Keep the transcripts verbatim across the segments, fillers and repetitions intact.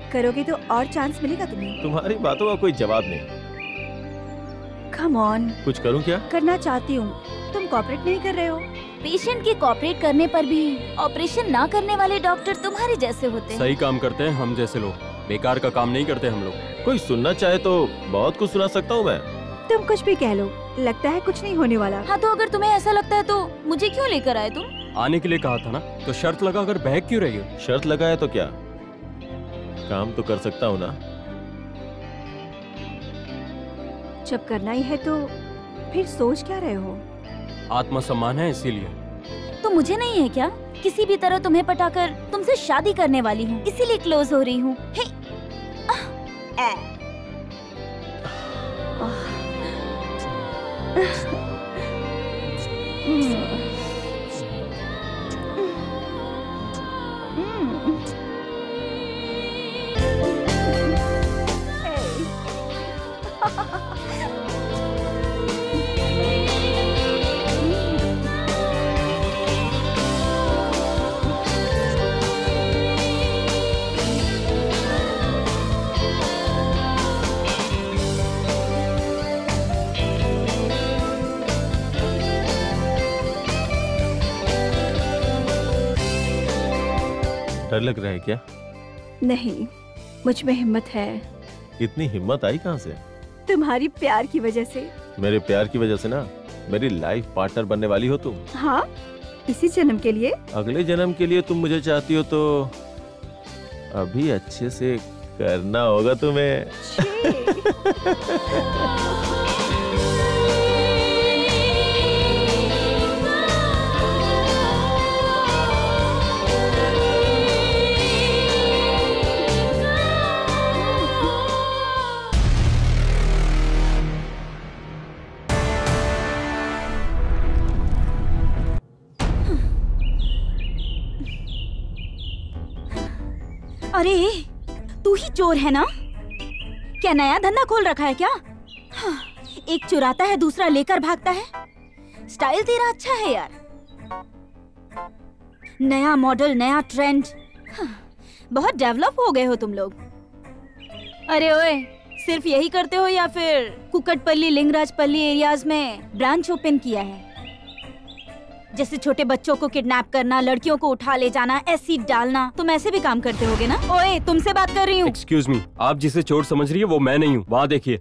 करोगे तो और चांस मिलेगा तुम्हें। तुम्हारी बातों का कोई जवाब नहीं। Come on. कुछ करूं क्या? करना चाहती हूँ, तुम कोऑपरेट नहीं कर रहे हो। पेशेंट के कोऑपरेट करने पर भी ऑपरेशन ना करने वाले डॉक्टर तुम्हारे जैसे होते हैं। सही काम करते हैं हम जैसे लोग, बेकार का काम नहीं करते हम लोग। कोई सुनना चाहे तो बहुत कुछ सुना सकता हूँ मैं। तुम कुछ भी कह लो, लगता है कुछ नहीं होने वाला। हाँ तो अगर तुम्हें ऐसा लगता है तो मुझे क्यों लेकर आए तुम? आने के लिए कहा था ना, तो शर्त लगा कर बहक क्यों रही हो? शर्त लगाया तो क्या, काम तो कर सकता हूँ ना। जब करना ही है तो फिर सोच क्या रहे हो? आत्मसम्मान है इसीलिए। तो मुझे नहीं है क्या? किसी भी तरह तुम्हें पटाकर तुमसे शादी करने वाली हूँ, इसीलिए क्लोज हो रही हूँ। डर लग रहा है क्या? नहीं, मुझ में हिम्मत है। इतनी हिम्मत आई कहाँ से? तुम्हारी प्यार की वजह से। मेरे प्यार की वजह से ना, मेरी लाइफ पार्टनर बनने वाली हो तुम। हाँ, इसी जन्म के लिए। अगले जन्म के लिए तुम मुझे चाहती हो तो अभी अच्छे से करना होगा तुम्हें। अरे तू ही चोर है ना? क्या नया धंधा खोल रखा है क्या? हाँ, एक चुराता है दूसरा लेकर भागता है। स्टाइल तेरा अच्छा है यार, नया मॉडल नया ट्रेंड। हाँ, बहुत डेवलप हो गए हो तुम लोग। अरे ओए, सिर्फ यही करते हो या फिर कुकटपल्ली लिंगराजपल्ली एरियाज में ब्रांच ओपन किया है? जैसे छोटे बच्चों को किडनैप करना, लड़कियों को उठा ले जाना, एसिड डालना, तुम ऐसे भी काम करते होगे ना? ओए, तुमसे बात कर रही हूँ। एक्सक्यूज मी, आप जिसे चोर समझ रही है वो मैं नहीं हूँ। वहाँ देखिए।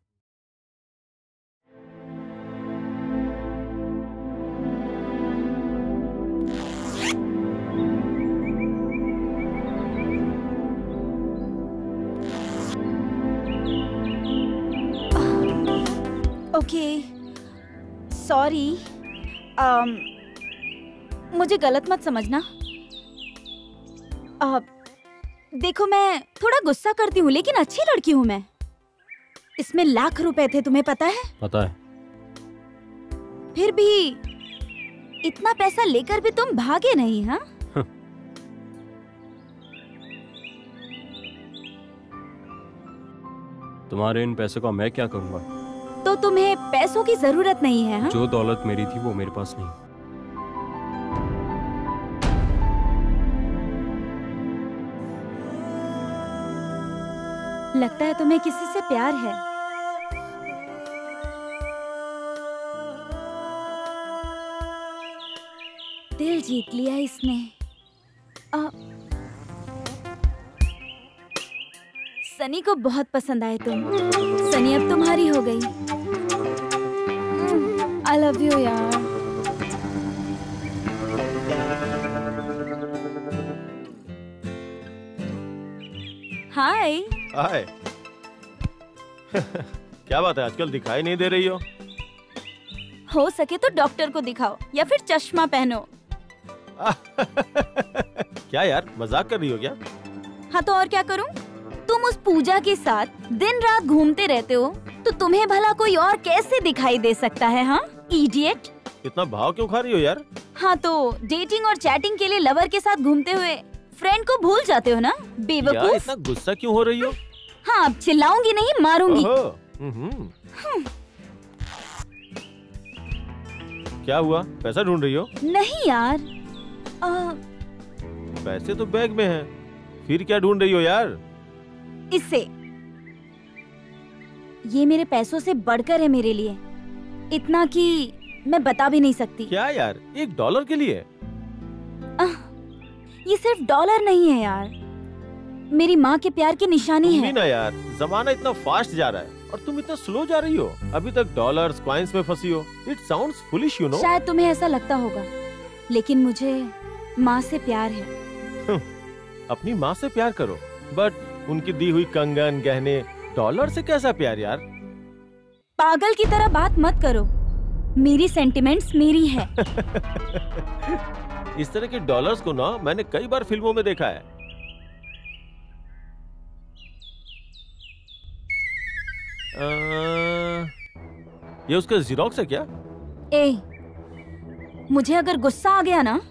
Okay, sorry. um, मुझे गलत मत समझना। uh, देखो, मैं थोड़ा गुस्सा करती हूँ लेकिन अच्छी लड़की हूँ मैं। इसमें लाख रुपए थे, तुम्हें पता है? पता है। फिर भी इतना पैसा लेकर भी तुम भागे नहीं, हाँ? तुम्हारे इन पैसों का मैं क्या करूँगा? तो तुम्हें पैसों की जरूरत नहीं है, हाँ? जो दौलत मेरी थी वो मेरे पास नहीं। लगता है तुम्हें किसी से प्यार है। दिल जीत लिया इसने। आ, सनी को बहुत पसंद आए तुम। सनी अब तुम्हारी हो गई। आई लव यू यार। हाय। हाय। क्या बात है, आजकल दिखाई नहीं दे रही हो? हो सके तो डॉक्टर को दिखाओ या फिर चश्मा पहनो। क्या यार, मजाक कर रही हो क्या? हाँ तो और क्या करूं? तुम उस पूजा के साथ दिन रात घूमते रहते हो तो तुम्हें भला कोई और कैसे दिखाई दे सकता है? हाँ इडियट। इतना भाव क्यों खा रही हो यार? हाँ तो डेटिंग और चैटिंग के लिए लवर के साथ घूमते हुए फ्रेंड को भूल जाते हो ना, बेवकूफ। इतना गुस्सा क्यों हो रही हो? हाँ अब चिल्लाऊंगी नहीं, मारूंगी। क्या हुआ, पैसा ढूंढ रही हो? नहीं यार। आ... पैसे तो बैग में हैं, फिर क्या ढूंढ रही हो यार? इससे। ये मेरे पैसों से बढ़कर है मेरे लिए, इतना कि मैं बता भी नहीं सकती। क्या यार, एक डॉलर के लिए? आह, ये सिर्फ डॉलर नहीं है यार, मेरी माँ के प्यार की निशानी है। ना यार, जमाना इतना फास्ट जा रहा है और तुम इतना स्लो जा रही हो। अभी तक डॉलर्स, कॉइंस में फंसी हो। It sounds foolish, you know. शायद तुम्हें ऐसा लगता होगा, लेकिन मुझे माँ से प्यार है। अपनी माँ से प्यार करो, बट उनकी दी हुई कंगन, गहने, डॉलर से कैसा प्यार यार? पागल की तरह बात मत करो, मेरी सेंटिमेंट्स मेरी है। इस तरह के डॉलर्स को ना मैंने कई बार फिल्मों में देखा है। आ, ये उसका ज़ेरॉक्स है क्या? ए, मुझे अगर गुस्सा आ गया ना,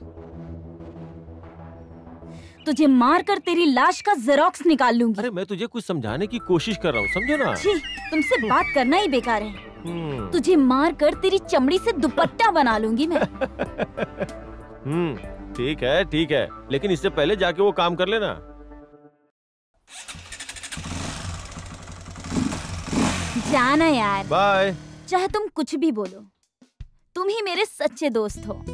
तुझे मार कर तेरी लाश का ज़ेरॉक्स निकाल लूंगी। अरे मैं तुझे कुछ समझाने की कोशिश कर रहा हूँ, समझो ना। छी, तुमसे बात करना ही बेकार है। तुझे मार कर तेरी चमड़ी से दुपट्टा बना लूंगी मैं। हम्म, ठीक है ठीक है, लेकिन इससे पहले जाके वो काम कर लेना। जाना यार। बाय। चाहे तुम कुछ भी बोलो, तुम ही मेरे सच्चे दोस्त हो।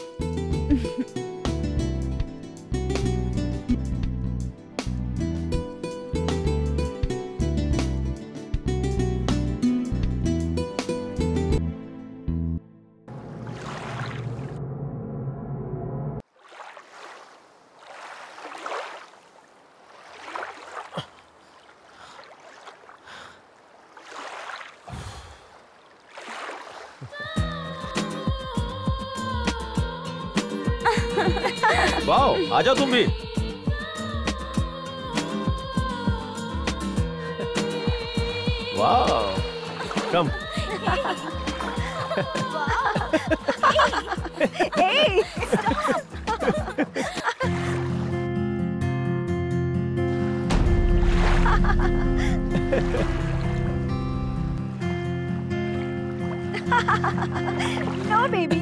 वाओ, आजा तुम भी। Wow, come. Hey! No, baby.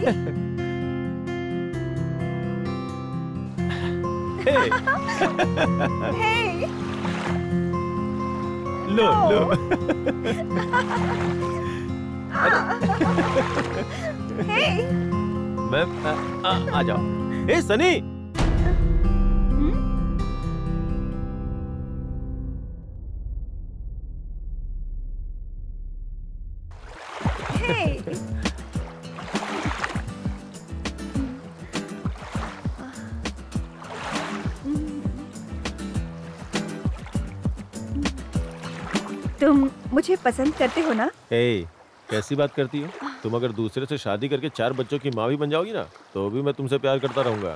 Hey. Hey. लो लो। Hey. मैं आ, आ, आ जाओ। ए सनी। Hey. तुम मुझे पसंद करते हो ना? ए, कैसी बात करती हो? तुम अगर दूसरे से शादी करके चार बच्चों की माँ भी बन जाओगी ना, तो भी मैं तुमसे प्यार करता रहूंगा।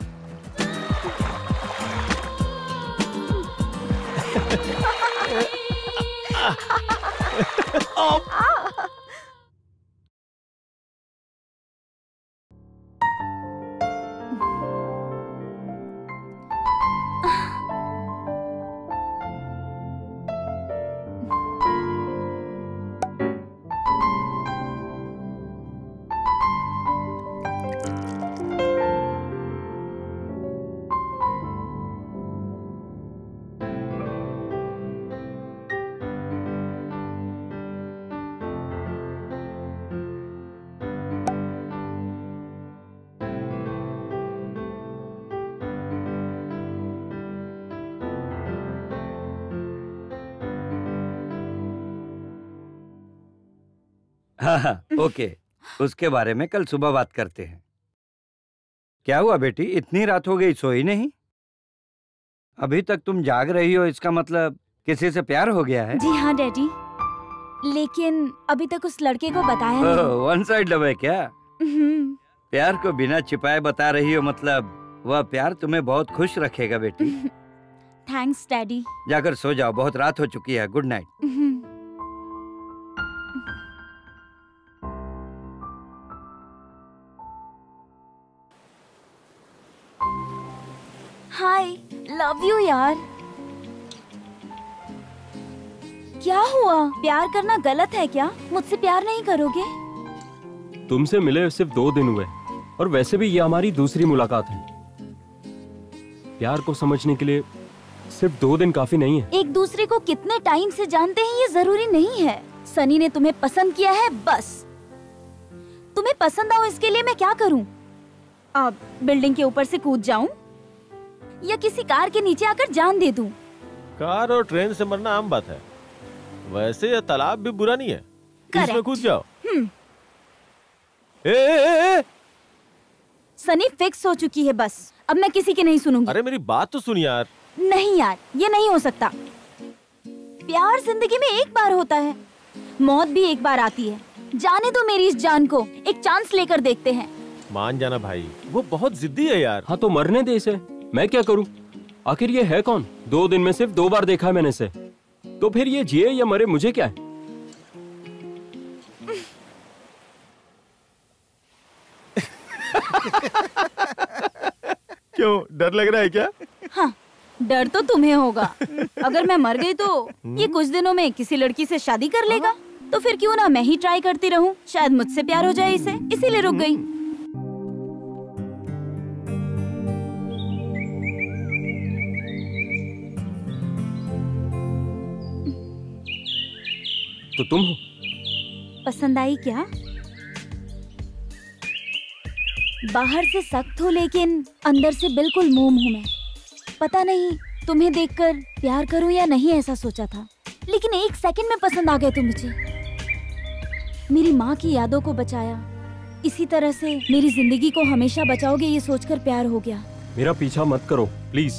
हाँ हाँ ओके, उसके बारे में कल सुबह बात करते हैं। क्या हुआ बेटी, इतनी रात हो गई, सोई नहीं? अभी तक तुम जाग रही हो, इसका मतलब किसी से प्यार हो गया है? जी हाँ डैडी, लेकिन अभी तक उस लड़के को बताया नहीं। वन साइड लव है क्या? हम्म। प्यार को बिना छिपाए बता रही हो, मतलब वह प्यार तुम्हें बहुत खुश रखेगा बेटी। Thanks daddy. जाकर सो जाओ, बहुत रात हो चुकी है। Good night. Hi, love you यार। क्या हुआ? प्यार करना गलत है क्या? मुझसे प्यार नहीं करोगे? तुमसे मिले सिर्फ दो दिन हुए और वैसे भी ये हमारी दूसरी मुलाकात है। प्यार को समझने के लिए सिर्फ दो दिन काफी नहीं है। एक दूसरे को कितने टाइम से जानते हैं ये जरूरी नहीं है। सनी ने तुम्हें पसंद किया है, बस तुम्हें पसंद आओ इसके लिए मैं क्या करूं? अब बिल्डिंग के ऊपर से कूद जाऊं या किसी कार के नीचे आकर जान दे दूं? कार और ट्रेन से मरना आम बात है। वैसे ये तालाब भी बुरा नहीं है, इसमें कूद जाओ। हम्म। ए, ए, ए, सनी फिक्स हो चुकी है, बस अब मैं किसी की नहीं सुनूंगी। अरे मेरी बात तो सुन यार। नहीं यार, ये नहीं हो सकता। प्यार जिंदगी में एक बार होता है, मौत भी एक बार आती है। जाने दो मेरी इस जान को, एक चांस लेकर देखते हैं। मान जाना भाई, वो बहुत जिद्दी है यार। हाँ तो मरने दे इसे, मैं क्या करूँ? आखिर ये है कौन? दो दिन में सिर्फ दो बार देखा है मैंने इसे, तो फिर ये जिए या मरे मुझे क्या है? क्यों, डर लग रहा है क्या? हाँ, डर तो तुम्हें होगा। अगर मैं मर गई तो ये कुछ दिनों में किसी लड़की से शादी कर लेगा, तो फिर क्यों ना मैं ही ट्राई करती रहूं, शायद मुझसे प्यार हो जाए इसे, इसीलिए रुक गई। तो तुम हो? पसंद आई क्या? बाहर से सख्त हो लेकिन अंदर से बिल्कुल मोम हूँ मैं। पता नहीं तुम्हें देखकर प्यार करूं या नहीं ऐसा सोचा था, लेकिन एक सेकंड में पसंद आ गए तुम मुझे। मेरी माँ की यादों को बचाया, इसी तरह से मेरी जिंदगी को हमेशा बचाओगे ये सोचकर प्यार हो गया। मेरा पीछा मत करो प्लीज।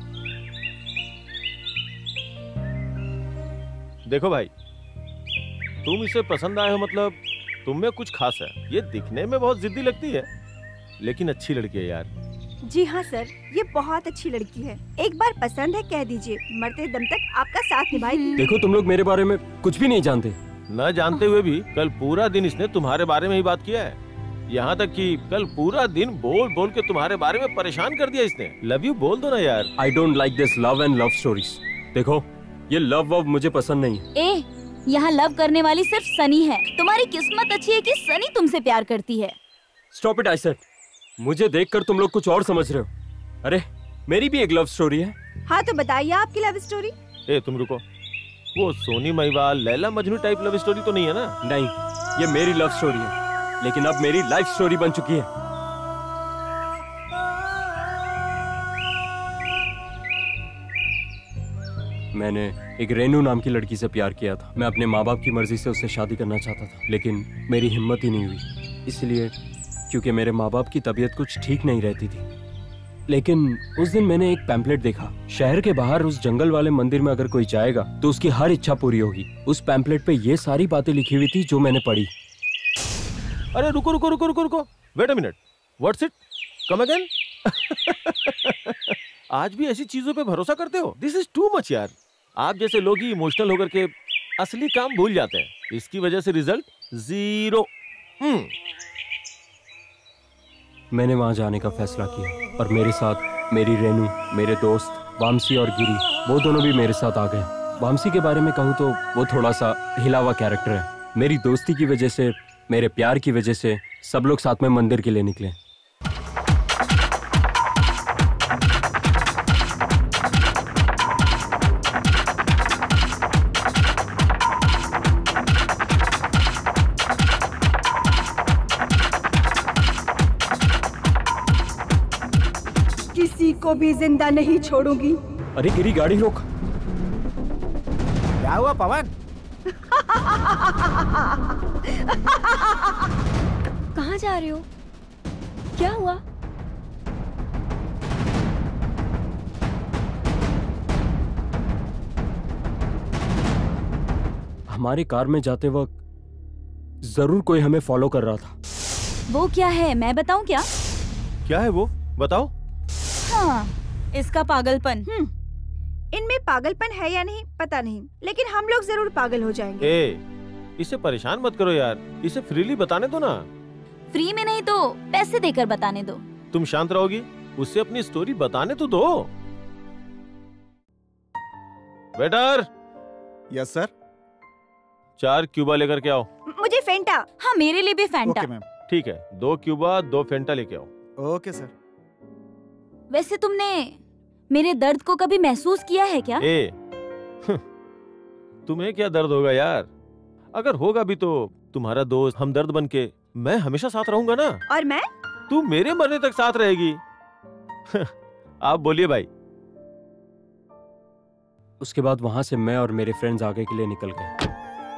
देखो भाई, तुम इसे पसंद आए हो मतलब तुम में कुछ खास है। ये दिखने में बहुत जिद्दी लगती है, लेकिन अच्छी लड़की है यार। जी हाँ सर, ये बहुत अच्छी लड़की है। एक बार पसंद है कह दीजिए, मरते दम तक आपका साथ निभाएगी। देखो तुम लोग मेरे बारे में कुछ भी नहीं जानते। न जानते हुए भी कल पूरा दिन इसने तुम्हारे बारे में ही बात किया है। यहाँ तक कि कल पूरा दिन बोल बोल के तुम्हारे बारे में परेशान कर दिया इसने। लव यू बोल दो ना यार। I don't like this love and love stories. देखो ये लव वव मुझे पसंद नहीं। ए, यहाँ लव करने वाली सिर्फ सनी है। तुम्हारी किस्मत अच्छी है कि सनी तुमसे प्यार करती है। Stop it I said. मुझे देखकर तुम लोग कुछ और समझ रहे हो। अरे मेरी भी एक लव स्टोरी है। हाँ तो बताइए आपकी लव स्टोरी। ए तुम रुको, वो Sohni Mahiwal Laila Majnu type love story तो नहीं है ना? नहीं, ये मेरी लव स्टोरी है, लेकिन अब मेरी लाइफ स्टोरी बन चुकी है। मैंने एक रेनू नाम की लड़की से प्यार किया था। मैं अपने माँ बाप की मर्जी से उससे शादी करना चाहता था, लेकिन मेरी हिम्मत ही नहीं हुई। इसलिए क्योंकि मेरे माँ बाप की तबीयत कुछ ठीक नहीं रहती थी। लेकिन उस दिन मैंने एक पैम्पलेट देखा, शहर के बाहर उस जंगल वाले मंदिर में अगर कोई जाएगा तो उसकी हर इच्छा पूरी होगी। उस पैम्पलेट पे ये सारी बातें लिखी हुई थी जो मैंने पढ़ी। अरे रुको रुको रुको रुको रुको, wait a minute, what's it, come again. आज भी ऐसी चीजों पे भरोसा करते हो? दिस इज टू मच यार। आप जैसे लोग ही इमोशनल होकर के असली काम भूल जाते हैं। इसकी वजह से रिजल्ट जीरो। हम्म मैंने वहां जाने का फैसला किया और मेरे साथ मेरी रेनू, मेरे दोस्त वामसी और गिरी, वो दोनों भी मेरे साथ आ गए। वामसी के बारे में कहूँ तो वो थोड़ा सा हिला हुआ कैरेक्टर है। मेरी दोस्ती की वजह से, मेरे प्यार की वजह से सब लोग साथ में मंदिर के लिए निकले। किसी को भी जिंदा नहीं छोड़ूंगी। अरे गिरी गाड़ी रोक। क्या हुआ पवन? कहाँ जा रहे हो? क्या हुआ? हमारे कार में जाते वक्त जरूर कोई हमें फॉलो कर रहा था। वो क्या है, मैं बताऊं क्या? क्या है वो, बताओ। हाँ, इसका पागलपन। इनमें पागलपन है या नहीं पता नहीं, लेकिन हम लोग जरूर पागल हो जाएंगे। ए, इसे परेशान मत करो यार, इसे फ्रीली बताने दो ना। फ्री में नहीं तो पैसे देकर बताने दो। तुम शांत रहोगी? उसे अपनी स्टोरी बताने तो दो। वेटर। Yes sir. चार क्यूबा लेकर के आओ। मुझे फेंटा। हाँ, मेरे लिए भी फैंटा। Okay ma'am. ठीक है, दो क्यूबा दो फेंटा लेके आओ। Okay sir. वैसे तुमने मेरे दर्द को कभी महसूस किया है क्या? ए, तुम्हें क्या दर्द होगा यार? अगर होगा भी तो तुम्हारा दोस्त हमदर्द बन के मैं हमेशा साथ रहूंगा ना। और मैं? तू मेरे मरने तक साथ रहेगी। आप बोलिए भाई। उसके बाद वहां से मैं और मेरे फ्रेंड्स आगे के लिए निकल गए।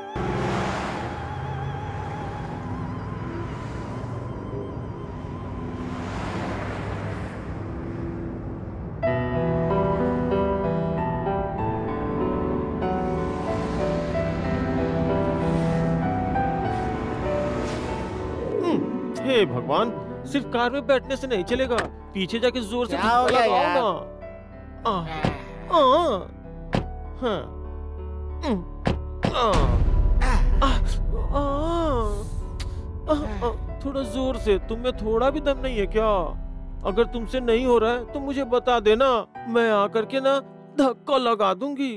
हे भगवान, सिर्फ कार में बैठने से नहीं चलेगा, पीछे जाके जोर से क्या हो गया लगाओ यार? ना। आ, आ, हाँ, उम, आ, आ, आ, आ, आ, थोड़ा जोर से। तुम में थोड़ा भी दम नहीं है क्या? अगर तुमसे नहीं हो रहा है तो मुझे बता देना, मैं आकर के ना धक्का लगा दूंगी।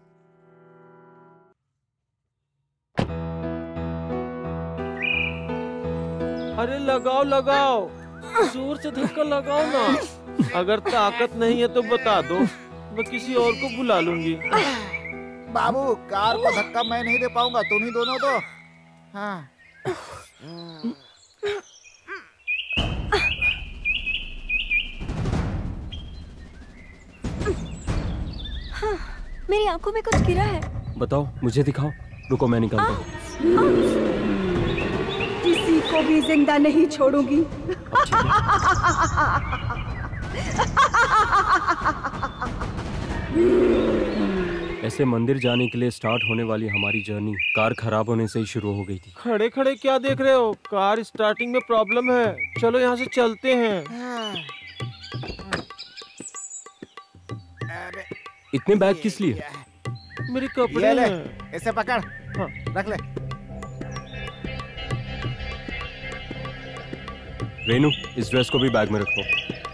अरे लगाओ लगाओ, जोर से धक्का लगाओ ना। अगर ताकत नहीं है तो बता दो, मैं किसी और को बुला लूंगी। बाबू, कार को धक्का मैं नहीं दे पाऊंगा, तुम ही दोनों दो। हाँ। हाँ, मेरी आंखों में कुछ गिरा है। बताओ, मुझे दिखाओ। रुको, मैं निकालता हूँ। किसी को भी जिंदा नहीं छोड़ूंगी। ऐसे मंदिर जाने के लिए स्टार्ट होने वाली हमारी जर्नी कार खराब होने से ही शुरू हो गई थी। खड़े खड़े क्या देख रहे हो? कार स्टार्टिंग में प्रॉब्लम है। चलो यहाँ से चलते हैं। अरे, इतने बैग किस लिए? मेरे कपड़े ये ले, हैं। इसे पकड़। हाँ। रख ले। रेनू, इस ड्रेस को भी बैग में रखो।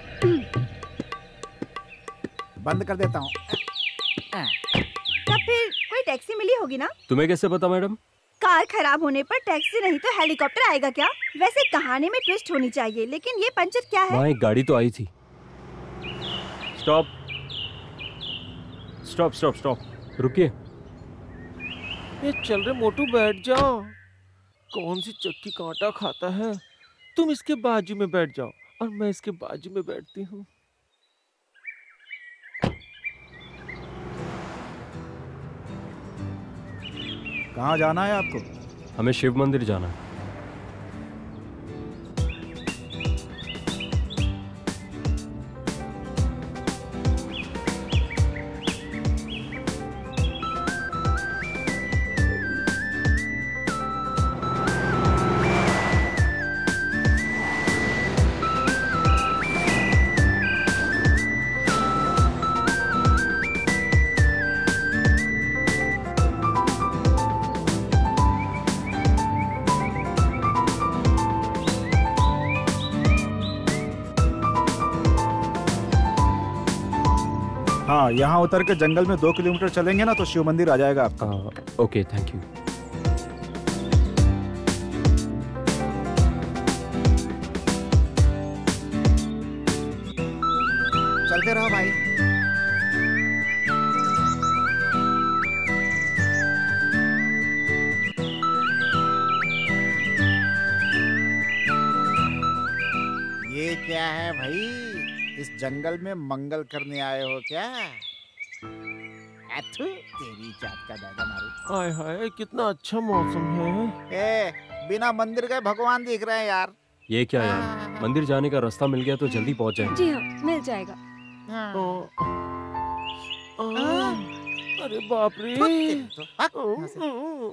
बंद कर देता हूँ। तब फिर कोई टैक्सी मिली होगी ना? तुम्हें कैसे पता मैडम? कार खराब होने पर टैक्सी नहीं तो हेलीकॉप्टर आएगा क्या? वैसे कहानी में ट्विस्ट होनी चाहिए, लेकिन ये पंचर क्या है? वहाँ एक गाड़ी तो आई थी। स्टॉप स्टॉप स्टॉप स्टॉप, रुकिए। ये चल रहे मोटू, बैठ जाओ। कौन सी चक्की कांटा खाता है? तुम इसके बाजू में बैठ जाओ और मैं इसके बाजू में बैठती हूँ। कहाँ जाना है आपको? हमें शिव मंदिर जाना है। हाँ, यहाँ उतर के जंगल में दो किलोमीटर चलेंगे ना तो शिव मंदिर आ जाएगा आपका। आ, ओके, थैंक यू। चलते रहो भाई। ये क्या है भाई? इस जंगल में मंगल करने आए हो क्या? अथु, तेरी जात का दादा मारू। हाय हाय, कितना अच्छा मौसम है। ए, बिना मंदिर गए भगवान दिख रहे हैं यार। ये क्या यार, मंदिर जाने का रास्ता मिल गया तो जल्दी पहुंच जाएंगे। जी हाँ, मिल जाएगा। ओ, आ, अरे बाप रे। ओ, ओ,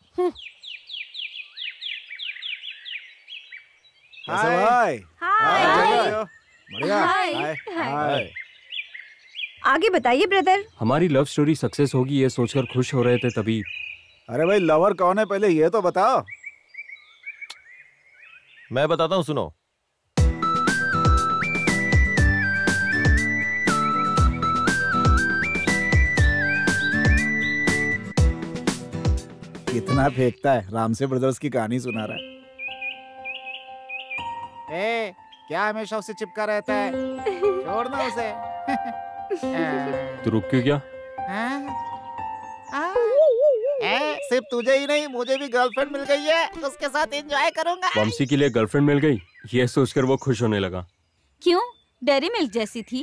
कैसे भाई? हाय। बढ़िया। हाय। हाय। हाय। हाय। आगे बताइए ब्रदर। हमारी लव स्टोरी सक्सेस होगी ये सोचकर खुश हो रहे थे, तभी अरे भाई, लवर कौन है पहले ये तो बताओ। मैं बताता हूँ, सुनो। कितना फेंकता है, रामसे ब्रदर्स की कहानी सुना रहा है। ए, क्या हमेशा उसे चिपका रहता है? छोड़ना उसे। तू रुक क्यों गया? ए, सिर्फ तुझे ही नहीं मुझे भी गर्लफ्रेंड मिल गई है, उसके साथ एंजॉय करूंगा। वंशी के लिए गर्लफ्रेंड मिल गई, ये सोचकर वो खुश होने लगा। क्यों? डेयरी मिल्क जैसी थी?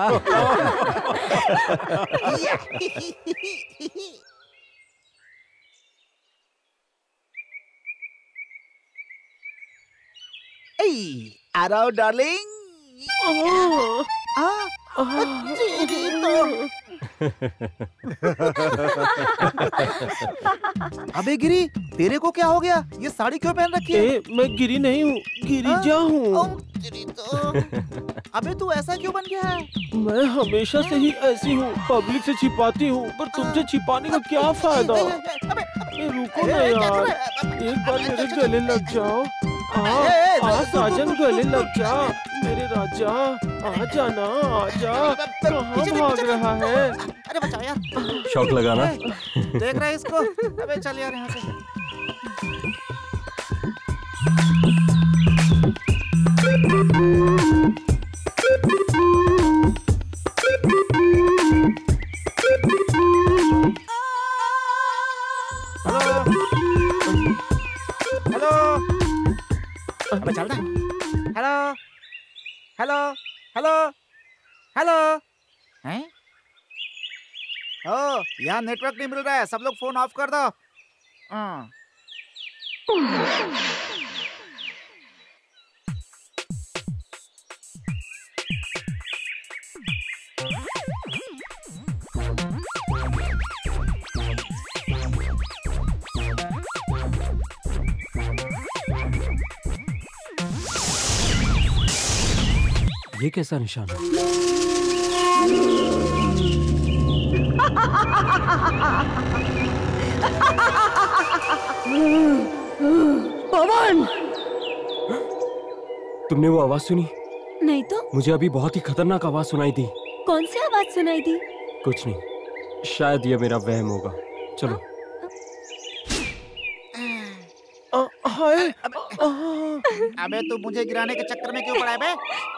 अरे डार्लिंग, अबे गिरी, तेरे को क्या हो गया? ये साड़ी क्यों पहन रखी है? ए, मैं गिरी नहीं हूँ, गिरिजा हूँ। अबे तू ऐसा क्यों बन गया है? मैं हमेशा से ही ऐसी हूँ, पब्लिक से छिपाती हूँ, पर तुमसे छिपाने का क्या फायदा? ए, रुको ना यार, एक बार मेरे गले लग जाओ। आ, आ साजन गले लग जा, मेरे राजा, आ जाना, आ जा। कहाँ भाग रहा है? अरे बचाओ यार। शौक लगाना। देख रहा है इसको? अबे चल यार यहाँ से। हेलो हेलो, अबे चल ना। हेलो हेलो हेलो हेलो, हैं? ओ, यहाँ नेटवर्क नहीं मिल रहा है, सब लोग फोन ऑफ कर दो। हाँ। ये कैसा निशान है? पवन! तुमने वो आवाज सुनी? नहीं तो? मुझे अभी बहुत ही खतरनाक आवाज सुनाई दी। कौन सी आवाज सुनाई दी? कुछ नहीं, शायद ये मेरा वहम होगा। चलो। हाय, अबे तू मुझे गिराने के चक्कर में क्यों पड़ा है बे?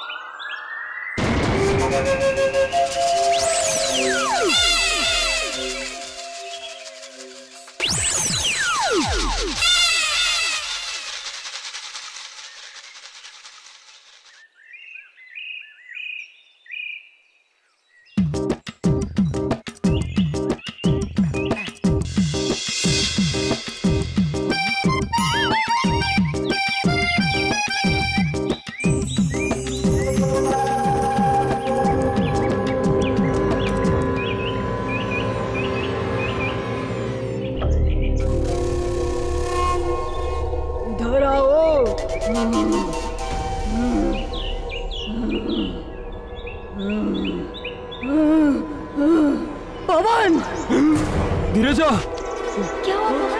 पवन! धीरजा! क्या हुआ पवन?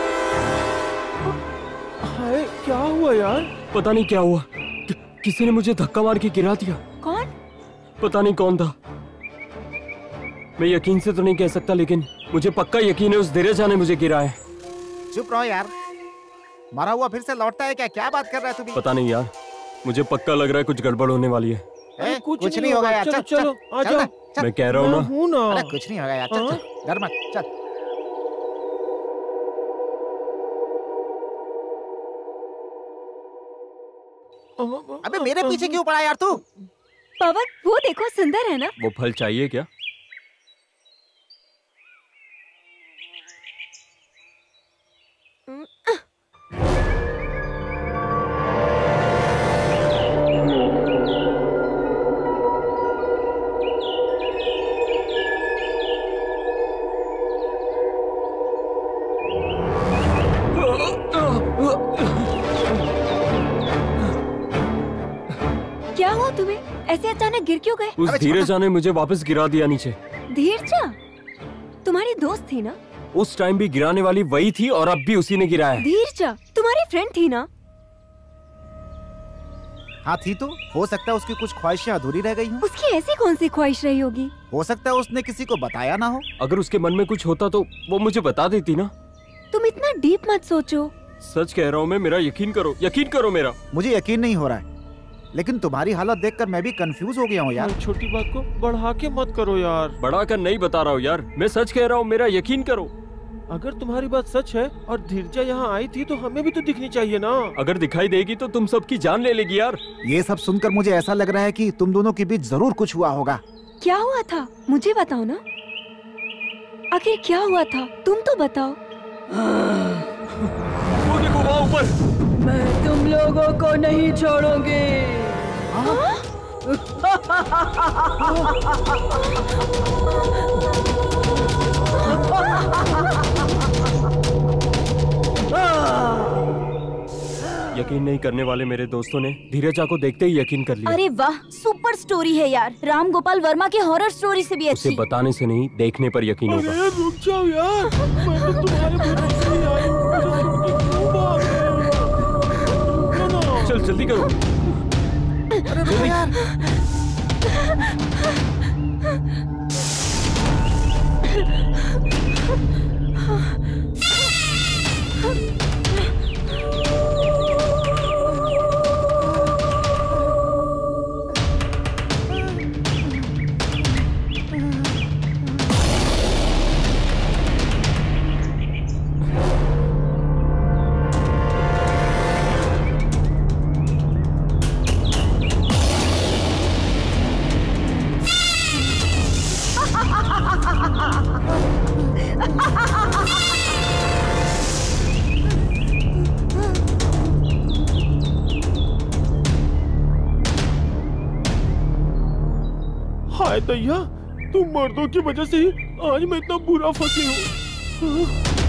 हाय, क्या हुआ यार? पता नहीं क्या हुआ, कि, किसी ने मुझे धक्का मार के गिरा दिया। कौन? पता नहीं कौन था। मैं यकीन से तो नहीं कह सकता, लेकिन मुझे पक्का यकीन है उस धीरजा ने मुझे गिराया। चुप रहो यार, मरा हुआ फिर से लौटता है क्या? क्या बात कर रहा है तू भी? पता नहीं यार, मुझे पक्का लग रहा है कुछ गड़बड़ होने वाली है। ए, कुछ, कुछ नहीं नहीं होगा यार। चलो, चल, चलो, चल, आ चल जाओ। ना, चल। मैं कह रहा हूँ मैं ना। हूँ ना। अरे कुछ नहीं होगा यार, चल हाँ? चल, डर मत, चल। अबे मेरे पीछे क्यों पड़ा यार तू? पवन, वो देखो सुंदर है ना? वो फल चाहिए क्या? क्या हुआ तुम्हें? ऐसे अचानक गिर क्यों गए? उस धीरजा ने मुझे वापस गिरा दिया नीचे। धीरजा तुम्हारी दोस्त थी ना? उस टाइम भी गिराने वाली वही थी और अब भी उसी ने गिराया। धीरजा तुम्हारी फ्रेंड थी ना? हाँ थी तो, हो सकता है उसकी कुछ ख्वाहिशें अधूरी रह गई हों। उसकी ऐसी कौन सी ख्वाहिश रही होगी? हो सकता है उसने किसी को बताया ना हो। अगर उसके मन में कुछ होता तो वो मुझे बता देती ना। तुम इतना डीप मत सोचो। सच कह रहा हूँ मैं, मेरा यकीन करो, यकीन करो मेरा। मुझे यकीन नहीं हो रहा है। लेकिन तुम्हारी हालत देखकर मैं भी कंफ्यूज हो गया हूँ यार। छोटी बात को बढ़ा के मत करो यार। बढ़ाकर नहीं बता रहा हूँ यार, मैं सच कह रहा हूँ, मेरा यकीन करो। अगर तुम्हारी बात सच है और धीरजा यहाँ आई थी तो हमें भी तो दिखनी चाहिए ना। अगर दिखाई देगी तो तुम सबकी जान ले लेगी यार। ये सब सुनकर मुझे ऐसा लग रहा है कि तुम दोनों के बीच जरूर कुछ हुआ होगा। क्या हुआ था मुझे बताओ ना, आखिर क्या हुआ था तुम तो बताओ। वो देखो वहाँ ऊपर। मैं तुम लोगों को नहीं छोड़ूंगी। यकीन नहीं करने वाले मेरे दोस्तों ने धीरजा को देखते ही यकीन कर लिया। अरे वाह, सुपर स्टोरी है यार। राम गोपाल वर्मा के हॉरर स्टोरी से भी अच्छी। उसे बताने से नहीं, देखने पर यकीन होगा। अरे रुक जाओ यार, मैं तो तुम्हारे भरोसे ही आई हूँ। चल जल्दी करो। अरे रुको यार। हाय दैया, तुम मर्दों की वजह से ही आज मैं इतना बुरा फंसी हूँ।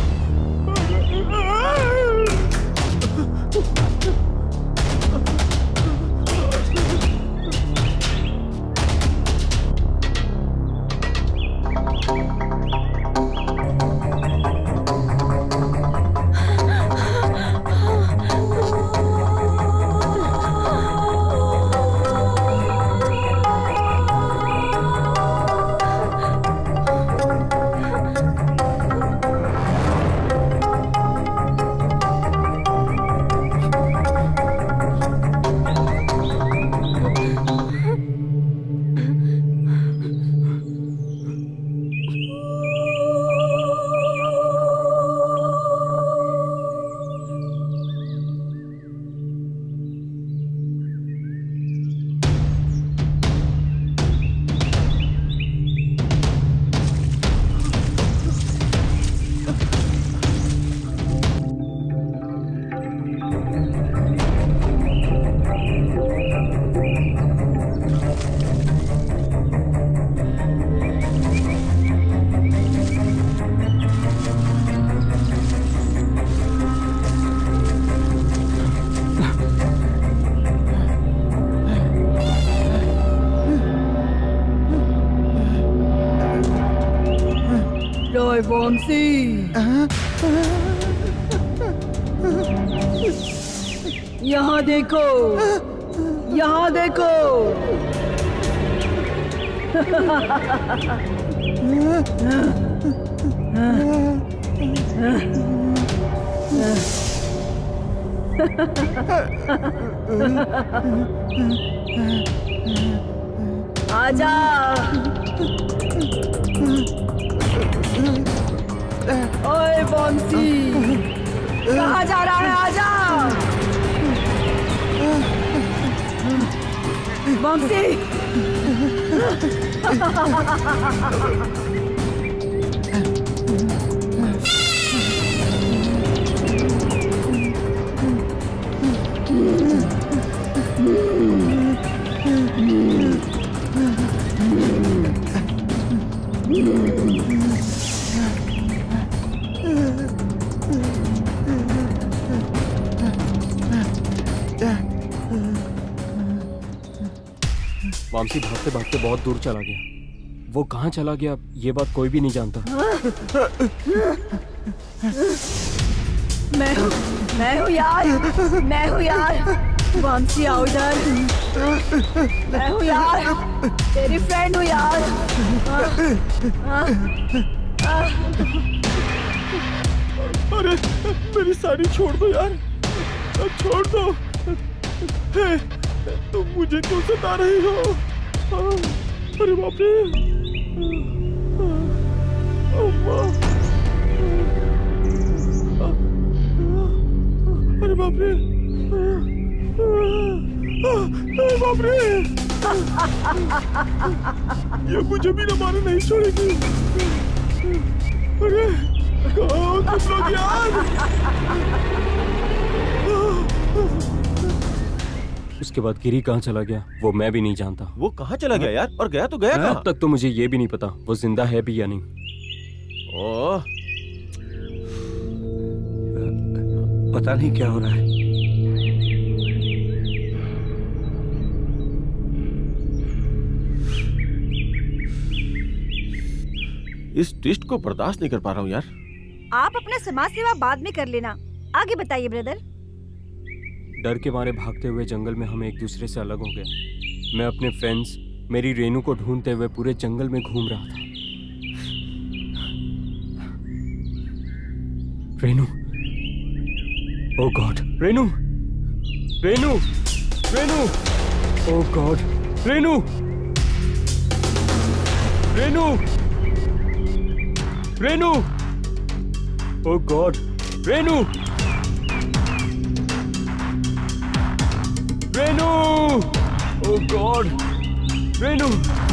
जय वंशी। यहाँ देखो, यहाँ देखो। आजा। ओए वंशी, कहाँ जा रहा है? आजा वंशी। वामसी भागते भागते बहुत दूर चला गया। वो कहाँ चला गया ये बात कोई भी नहीं जानता। मैं हूँ, मैं हूँ यार, मैं हूँ यार। वामसी आओ इधर। मैं हूँ यार, तेरी फ्रेंड हूँ यार। अरे मेरी साड़ी छोड़ दो यार, छोड़ दो। हे, तुम मुझे क्यों सता रही हो? अरे बाप रे, अम्मा, अरे बाप रे, अरे बाप रे, ये मुझे भी न मारे नहीं छोड़ेगी। अरे कहाँ हो तुम लोग यार? उसके बाद गिरी कहाँ चला गया वो मैं भी नहीं जानता। वो कहाँ चला गया यार? और गया तो गया कहाँ? अब तक तो मुझे ये भी नहीं पता वो जिंदा है भी या नहीं। ओह, पता नहीं क्या हो रहा है। इस ट्विस्ट को बर्दाश्त नहीं कर पा रहा हूँ यार। आप अपना समाज सेवा बाद में कर लेना, आगे बताइए ब्रदर। डर के मारे भागते हुए जंगल में हम एक दूसरे से अलग हो गए। मैं अपने फ्रेंड्स मेरी रेनू को ढूंढते हुए पूरे जंगल में घूम रहा था। Renu, oh God, Renu, Renu, Renu, oh God, Renu, Renu, Renu, oh God, Renu, Renu, oh God, Renu,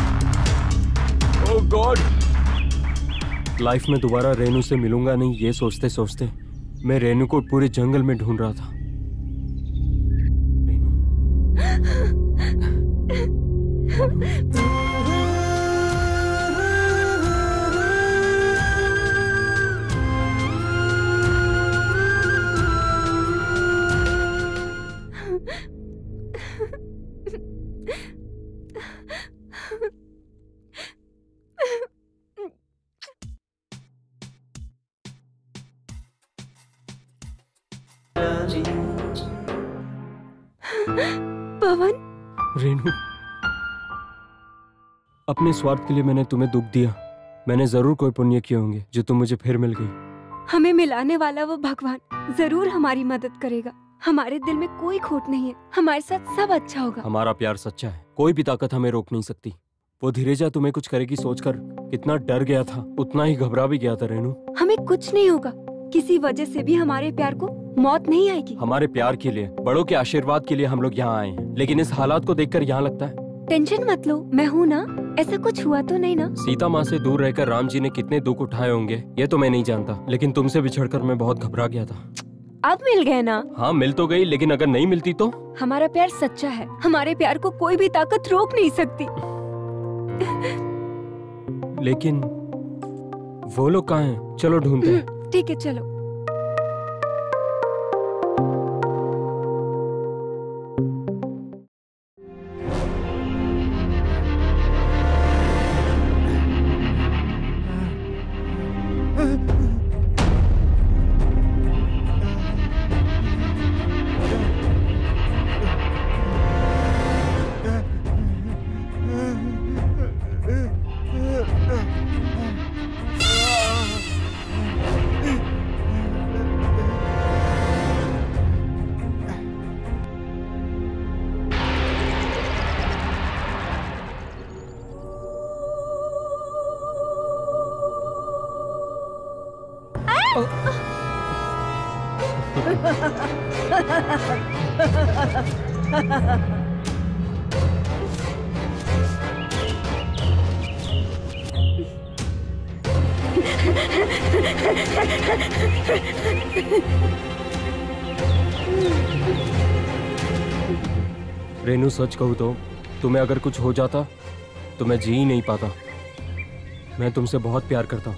oh God. Life में दोबारा रेनू से मिलूंगा नहीं ये सोचते सोचते मैं रेनू को पूरे जंगल में ढूंढ रहा था। पवन, रेनू, अपने स्वार्थ के लिए मैंने तुम्हें दुख दिया। मैंने जरूर कोई पुण्य किए होंगे जो तुम मुझे फिर मिल गई। हमें मिलाने वाला वो भगवान जरूर हमारी मदद करेगा। हमारे दिल में कोई खोट नहीं है, हमारे साथ सब अच्छा होगा। हमारा प्यार सच्चा है, कोई भी ताकत हमें रोक नहीं सकती। वो धीरेजा तुम्हें कुछ करेगी सोचकर कितना डर गया था, उतना ही घबरा भी गया था रेनू। हमें कुछ नहीं होगा, किसी वजह से भी हमारे प्यार को मौत नहीं आएगी। हमारे प्यार के लिए, बड़ों के आशीर्वाद के लिए हम लोग यहाँ आए हैं, लेकिन इस हालात को देखकर यहाँ लगता है। टेंशन मत लो, मैं हूँ ना, ऐसा कुछ हुआ तो नहीं ना? सीता माँ से दूर रहकर राम जी ने कितने दुख उठाए होंगे ये तो मैं नहीं जानता, लेकिन तुमसे बिछड़कर मैं बहुत घबरा गया था। अब मिल गए ना? हाँ मिल तो गई, लेकिन अगर नहीं मिलती तो? हमारा प्यार सच्चा है, हमारे प्यार को कोई भी ताकत रोक नहीं सकती। लेकिन वो लोग कहाँ हैं? चलो ढूंढते हैं। ठीक है चलो। रेनू, सच कहूँ तो तुम्हें अगर कुछ हो जाता तो मैं जी ही नहीं पाता। मैं तुमसे बहुत प्यार करता हूँ।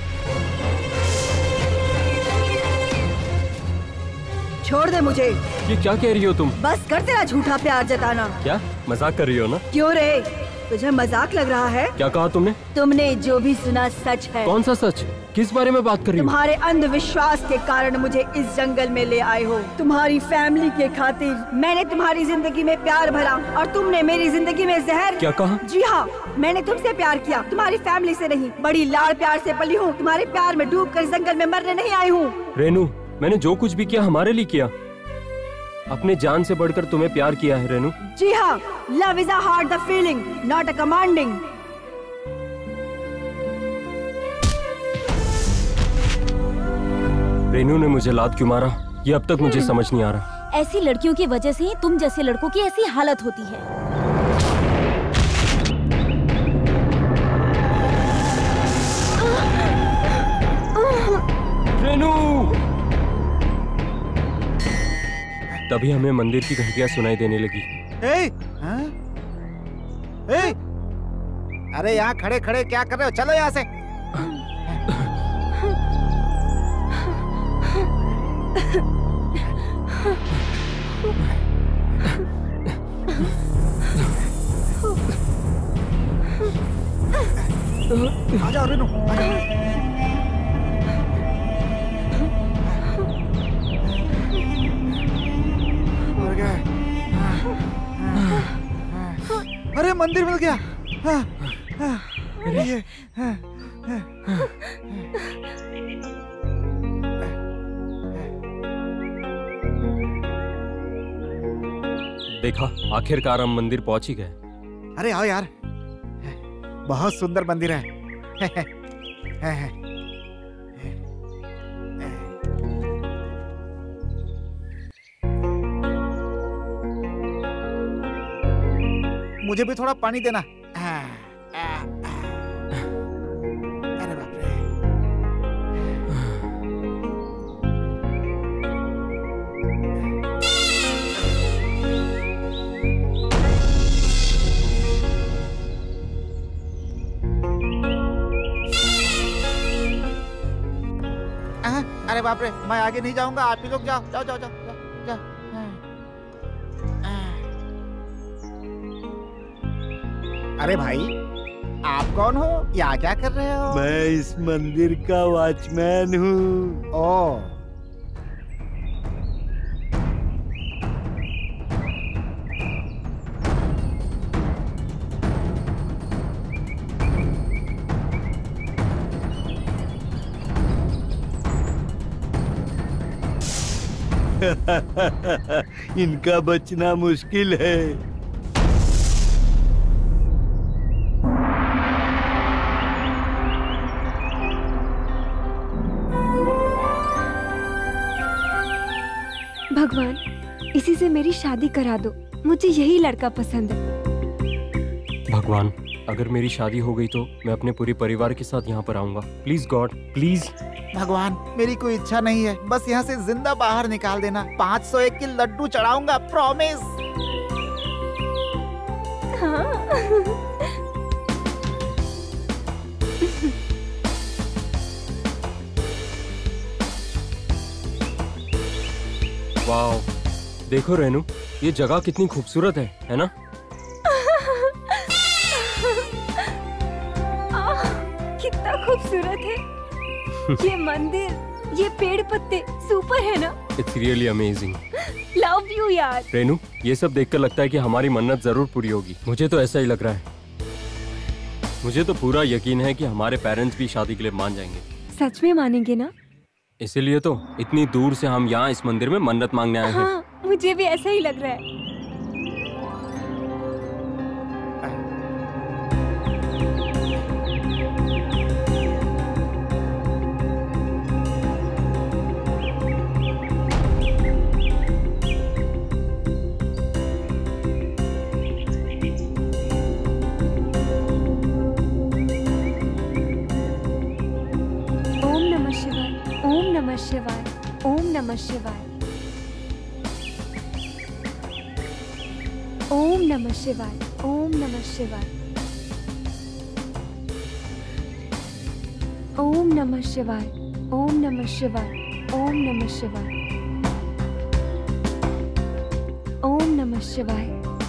छोड़ दे मुझे। ये क्या कह रही हो तुम? बस कर तेरा झूठा प्यार जताना। क्या मजाक कर रही हो ना? क्यों रे, तुझे मजाक लग रहा है? क्या कहा तुमने? तुमने जो भी सुना सच है। कौन सा सच? किस बारे में बात कर रही हो? तुम्हारे अंधविश्वास के कारण मुझे इस जंगल में ले आए हो। तुम्हारी फैमिली के खातिर मैंने तुम्हारी जिंदगी में प्यार भरा और तुमने मेरी जिंदगी में जहर। क्या कहा? जी हाँ, मैंने तुमसे प्यार किया, तुम्हारी फैमिली से नहीं। बड़ी लाड़ प्यार से पली हूँ, तुम्हारे प्यार में डूब कर जंगल में मरने नहीं आई हूँ। रेनू, मैंने जो कुछ भी किया हमारे लिए किया। अपने जान से बढ़कर तुम्हें प्यार किया है रेनू। जी हाँ, love is a heart the feeling, not a commanding. Renu ने मुझे लात क्यों मारा, ये अब तक मुझे समझ नहीं आ रहा। ऐसी लड़कियों की वजह से ही तुम जैसे लड़कों की ऐसी हालत होती है। रेनू! तभी हमें मंदिर की घंटियां सुनाई देने लगी। ए, हाँ? ए, अरे यहाँ खड़े खड़े क्या कर रहे हो, चलो यहाँ से। आ जाओ रेनू, आ जाओ। मर गया। अरे मंदिर मिल गया। हाँ, हाँ, ये, हाँ, हाँ। देखा, आखिरकार हम मंदिर पहुंच ही गए। अरे आओ यार, बहुत सुंदर मंदिर है। मुझे भी थोड़ा पानी देना। अरे बाप रे। अरे बाप रे, मैं आगे नहीं जाऊंगा, आप ही लोग जाओ जाओ जाओ जाओ जाओ, जाओ। अरे भाई, आप कौन हो, यहाँ क्या कर रहे हो? मैं इस मंदिर का वॉचमैन हूँ। ओ, इनका बचना मुश्किल है। भगवान, इसी से मेरी शादी करा दो, मुझे यही लड़का पसंद है। भगवान, अगर मेरी शादी हो गई तो मैं अपने पूरे परिवार के साथ यहाँ पर आऊंगा। Please God, please. भगवान, मेरी कोई इच्छा नहीं है, बस यहाँ से जिंदा बाहर निकाल देना। पाँच सौ एक की लड्डू चढ़ाऊंगा, प्रॉमिस। हाँ। वाओ, देखो रेनू, ये जगह कितनी खूबसूरत है, है ना? आह, कितना खूबसूरत है ये मंदिर, ये पेड़ पत्ते, सुपर है ना? It's really amazing. Love you यार। रेनू, ये सब देखकर लगता है कि हमारी मन्नत जरूर पूरी होगी। मुझे तो ऐसा ही लग रहा है। मुझे तो पूरा यकीन है कि हमारे पेरेंट्स भी शादी के लिए मान जाएंगे। सच में मानेंगे ना? इसीलिए तो इतनी दूर से हम यहाँ इस मंदिर में मन्नत मांगने आए हैं। हाँ, मुझे भी ऐसा ही लग रहा है। नमः शिवाय, ओम नमः शिवाय, ओम नमः शिवाय, ओम नमः शिवाय, ओम नमः शिवाय, ओम नमः शिवाय, ओम नमः शिवाय, ओम नमः शिवाय।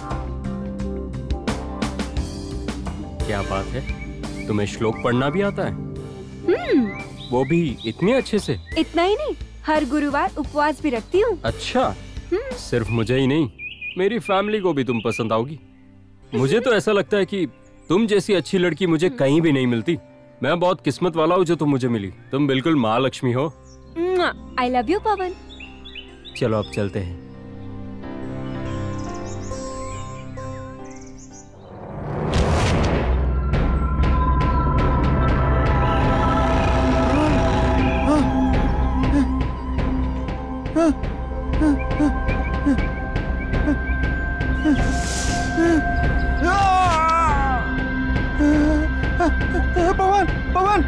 क्या बात है, तुम्हें श्लोक पढ़ना भी आता है? हम्म, वो भी इतने अच्छे से? इतना ही नहीं, हर गुरुवार उपवास भी रखती हूँ। अच्छा, सिर्फ मुझे ही नहीं, मेरी फैमिली को भी तुम पसंद आओगी। मुझे तो ऐसा लगता है कि तुम जैसी अच्छी लड़की मुझे कहीं भी नहीं मिलती। मैं बहुत किस्मत वाला हूँ जो तुम मुझे मिली। तुम बिल्कुल माँ लक्ष्मी हो। I love you Pawan. चलो अब चलते हैं। पवन पवन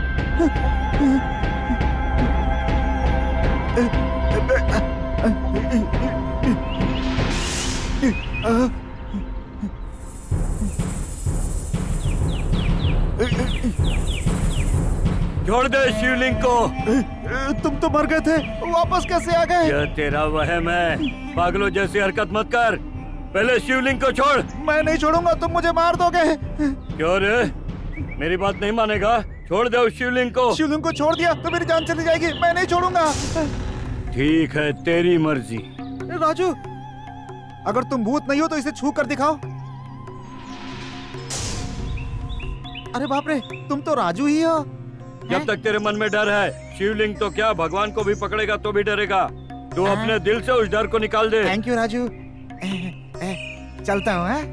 छोड़ दे शिवलिंग को। तुम तो मर गए थे, वापस कैसे आ गए? यह तेरा वहम है, पागलों जैसी हरकत मत कर। पहले शिवलिंग को छोड़। मैं नहीं छोड़ूंगा, तुम मुझे मार दोगे। क्यों रे, मेरी बात नहीं मानेगा? छोड़ दे उस शिवलिंग को। शिवलिंग को छोड़ दिया तो मेरी जान चली जाएगी, मैं नहीं छोड़ूंगा। ठीक है, तेरी मर्जी। राजू, अगर तुम भूत नहीं हो तो इसे छू कर दिखाओ। अरे बाप रे, तुम तो राजू ही हो। जब तक तेरे मन में डर है, शिवलिंग तो क्या भगवान को भी पकड़ेगा तो भी डरेगा। तू अपने दिल से उस डर को निकाल दे। Thank you Raju. ए, ए, चलता हूँ। है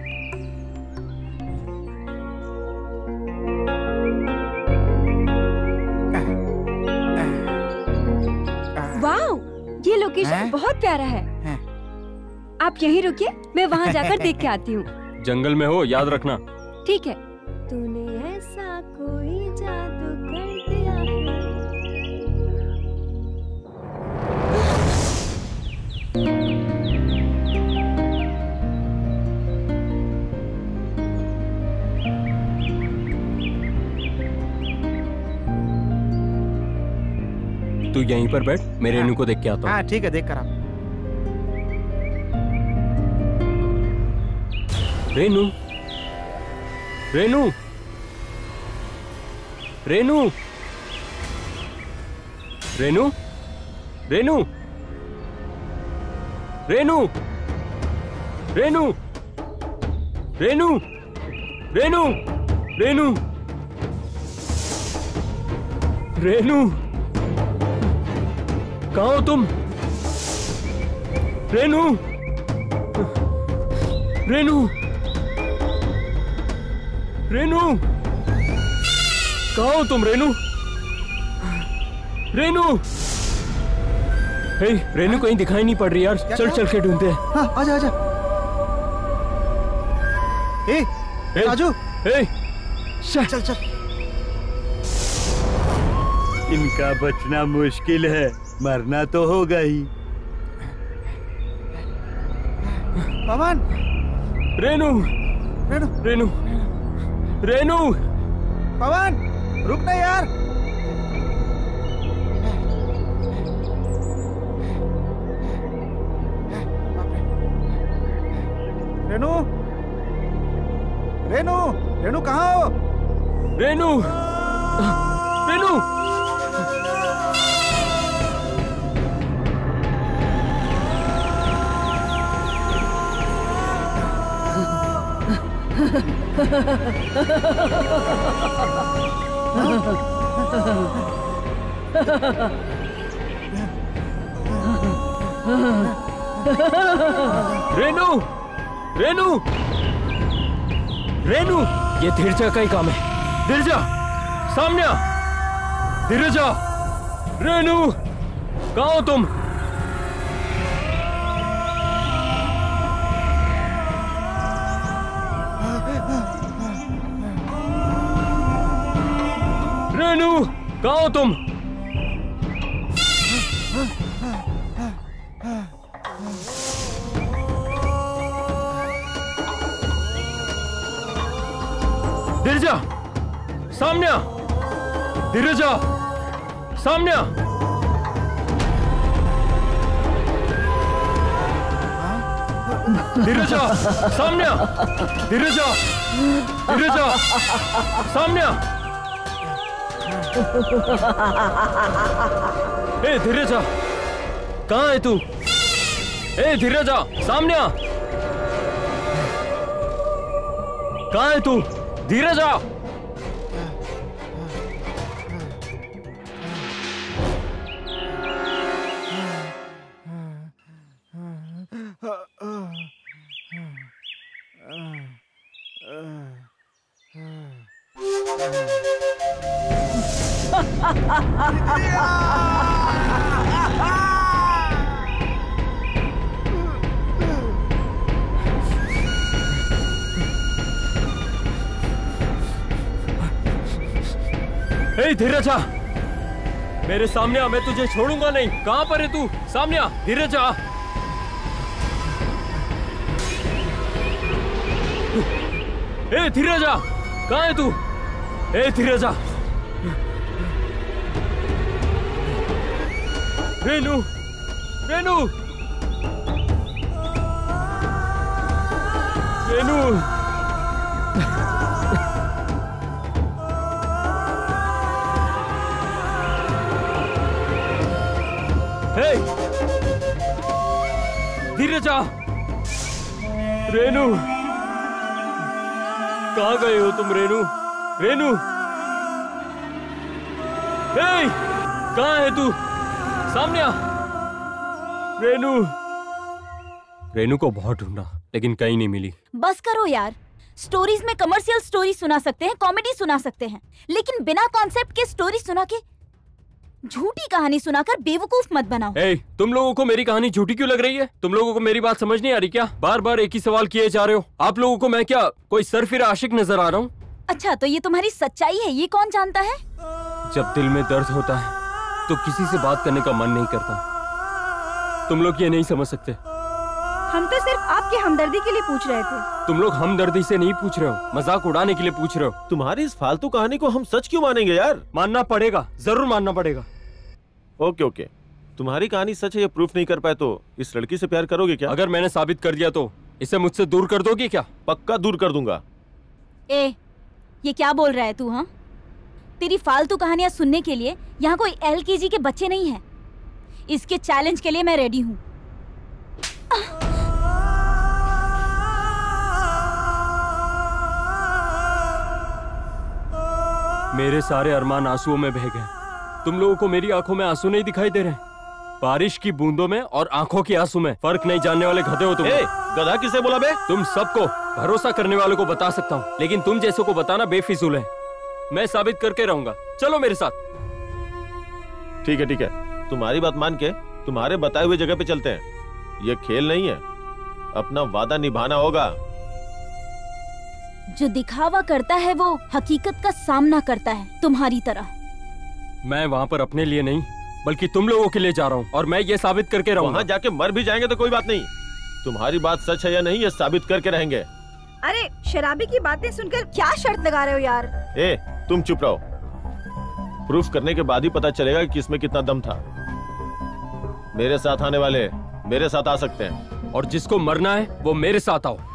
वाओ, ये लोकेशन बहुत प्यारा है। आप यहीं रुकिए, मैं वहाँ जाकर देख के आती हूँ। जंगल में हो, याद रखना। ठीक है। तूने ऐसा कोई जादू कर दिया है। तू यहीं पर बैठ, मैं रेनू को देख के आता हूँ। हाँ ठीक है, देख कर आप। रेनू, रेनू, रेनू, रेनू, रेनू, रेनू, रेनू, रेनू, रेनू, रेनू, रेनू, कहाँ हो तुम? रेनू, रेनू, रेनू, कहाँ हो तुम? रेनू, रेनू, हे रेनू कहीं दिखाई नहीं पड़ रही यार। चल चल के ढूंढते हैं। हाँ, आजा आजा। ए, हे, राजू, हे, चल चल चल। इनका बचना मुश्किल है, मरना तो होगा ही। पवन, रेनू, रेनू, रेनू, रेनू, पवन, रुक ना यार। रेनू, रेनू, रेनू कहाँ हो? रेनू, रेनू, रेनू, रेनू, रेनू, ये धीरजा का ही काम है। धीरजा, सामने आ। धीरजा, रेनू, कहाँ हो तुम? रेनू, कहाँ हो तुम? धीरजा, सामने आ। धीरजा, सामने आ। धीरजा, सामने आ। धीरजा, धीरजा, सामने आ। ए धीरजा, कहाँ है तू? ए धीरजा, सामने आ। कहाँ है तू? धीरजा, ए धीरजा, मेरे सामने आ, मैं तुझे छोड़ूंगा नहीं। कहां पर है तू? सामने आ धीरजा। ए धीरजा, कहां है तू? ए धीरजा। रेनू, रेनू, रेनू। हे धीरजा, रेनू, कहाँ गए हो तुम? रेनू, रेनू, हे कहाँ है तू? सामने आ। रेनू, रेनू को बहुत ढूंढा लेकिन कहीं नहीं मिली। बस करो यार, स्टोरीज में कमर्शियल स्टोरी सुना सकते हैं, कॉमेडी सुना सकते हैं, लेकिन बिना कॉन्सेप्ट के स्टोरी सुना के झूठी कहानी सुनाकर बेवकूफ मत बनाओ। ए, तुम लोगों को मेरी कहानी झूठी क्यों लग रही है? तुम लोगों को मेरी बात समझ नहीं आ रही क्या? बार बार एक ही सवाल किए जा रहे हो। आप लोगों को मैं क्या कोई सरफिरा आशिक नजर आ रहा हूँ? अच्छा, तो ये तुम्हारी सच्चाई है, ये कौन जानता है? जब दिल में दर्द होता है तो किसी से बात करने का मन नहीं करता। तुम लोग ये नहीं समझ सकते। हम तो सिर्फ आपकी हमदर्दी के लिए पूछ रहे थे। तुम लोग हमदर्दी से नहीं पूछ रहे हो, मजाक उड़ाने के लिए पूछ रहे हो। तुम्हारी इस फालतू कहानी को हम सच क्यों मानेंगे यार? मानना पड़ेगा, जरूर मानना पड़ेगा। ओके ओके, तुम्हारी कहानी सच है ये प्रूफ नहीं कर पाए तो इस लड़की से प्यार करोगे क्या? अगर मैंने साबित कर दिया तो इसे मुझसे दूर कर दोगे क्या? पक्का दूर कर दूंगा। ए, ये क्या बोल रहा है तू? हाँ, तेरी फालतू कहानियां सुनने के लिए यहाँ कोई एल के जी के बच्चे नहीं हैं। इसके चैलेंज के लिए मैं रेडी हूँ। मेरे सारे अरमान आंसुओं में बह गए। तुम लोगों को मेरी आंखों में आंसू नहीं दिखाई दे रहे? बारिश की बूंदों में और आंखों के आंसू में फर्क नहीं जानने वाले गधे हो तुम। ए, गधा किसे बोला बे? तुम सबको, भरोसा करने वालों को बता सकता हूँ, लेकिन तुम जैसों को बताना बेफिजूल है। मैं साबित करके रहूंगा, चलो मेरे साथ। ठीक है ठीक है, तुम्हारी बात मान के तुम्हारे बताए हुए जगह पे चलते हैं। ये खेल नहीं है, अपना वादा निभाना होगा। जो दिखावा करता है वो हकीकत का सामना करता है, तुम्हारी तरह। मैं वहाँ पर अपने लिए नहीं बल्कि तुम लोगों के लिए जा रहा हूँ और मैं ये साबित करके रहूंगा। वहाँ जाके मर भी जाएंगे तो कोई बात नहीं, तुम्हारी बात सच है या नहीं ये साबित करके रहेंगे। अरे शराबी की बातें सुनकर क्या शर्त लगा रहे हो यार? ए, तुम चुप रहो। प्रूफ करने के बाद ही पता चलेगा कि किसमें कितना दम था। मेरे साथ आने वाले मेरे साथ आ सकते हैं, और जिसको मरना है वो मेरे साथ आओ।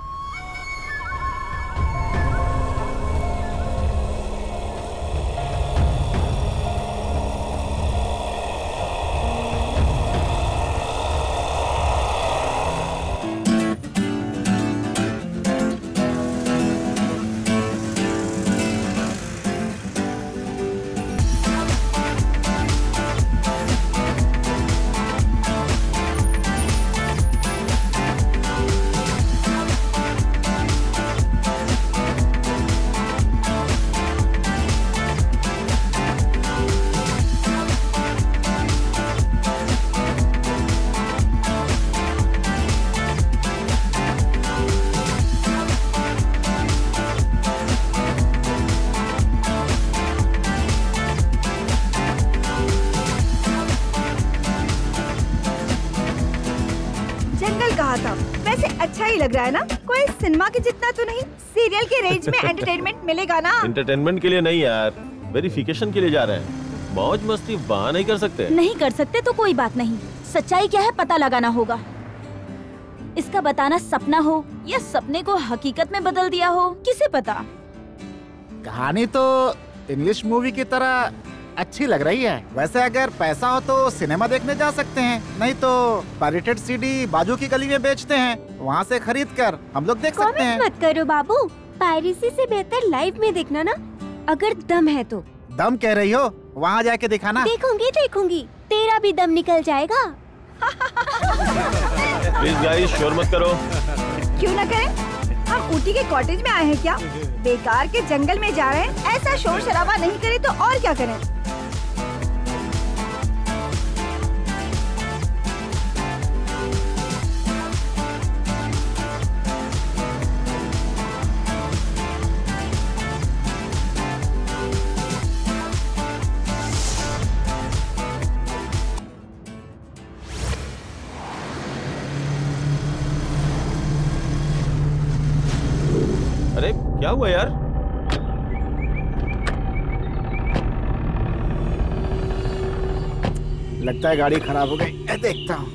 वैसे अच्छा ही लग रहा है ना? कोई सिनेमा के जितना तो नहीं, सीरियल के रेंज में एंटरटेनमेंट मिलेगा ना? एंटरटेनमेंट के लिए नहीं यार, वेरिफिकेशन के लिए जा रहे हैं। मौज मस्ती वहाँ नहीं कर सकते। नहीं कर सकते तो कोई बात नहीं, सच्चाई क्या है पता लगाना होगा। इसका बताना सपना हो या सपने को हकीकत में बदल दिया हो, किसे पता। कहानी तो इंग्लिश मूवी की तरह अच्छी लग रही है। वैसे अगर पैसा हो तो सिनेमा देखने जा सकते हैं, नहीं तो पायरेटेड सीडी बाजू की गली में बेचते हैं, वहाँ से खरीद कर हम लोग देख सकते हैं। मत करो बाबू, पायरेसी से बेहतर लाइव में देखना ना, अगर दम है तो। दम कह रही हो? वहाँ जाके दिखाना। देखूंगी देखूंगी, तेरा भी दम निकल जाएगा। प्लीज गाइस शोर मत करो। क्यों ना करें, हम ऊटी के कॉटेज में आए हैं क्या? बेकार के जंगल में जा रहे हैं, ऐसा शोर शराबा नहीं करे तो और क्या करें। क्या हुआ यार? लगता है गाड़ी खराब हो गई। मैं देखता हूँ।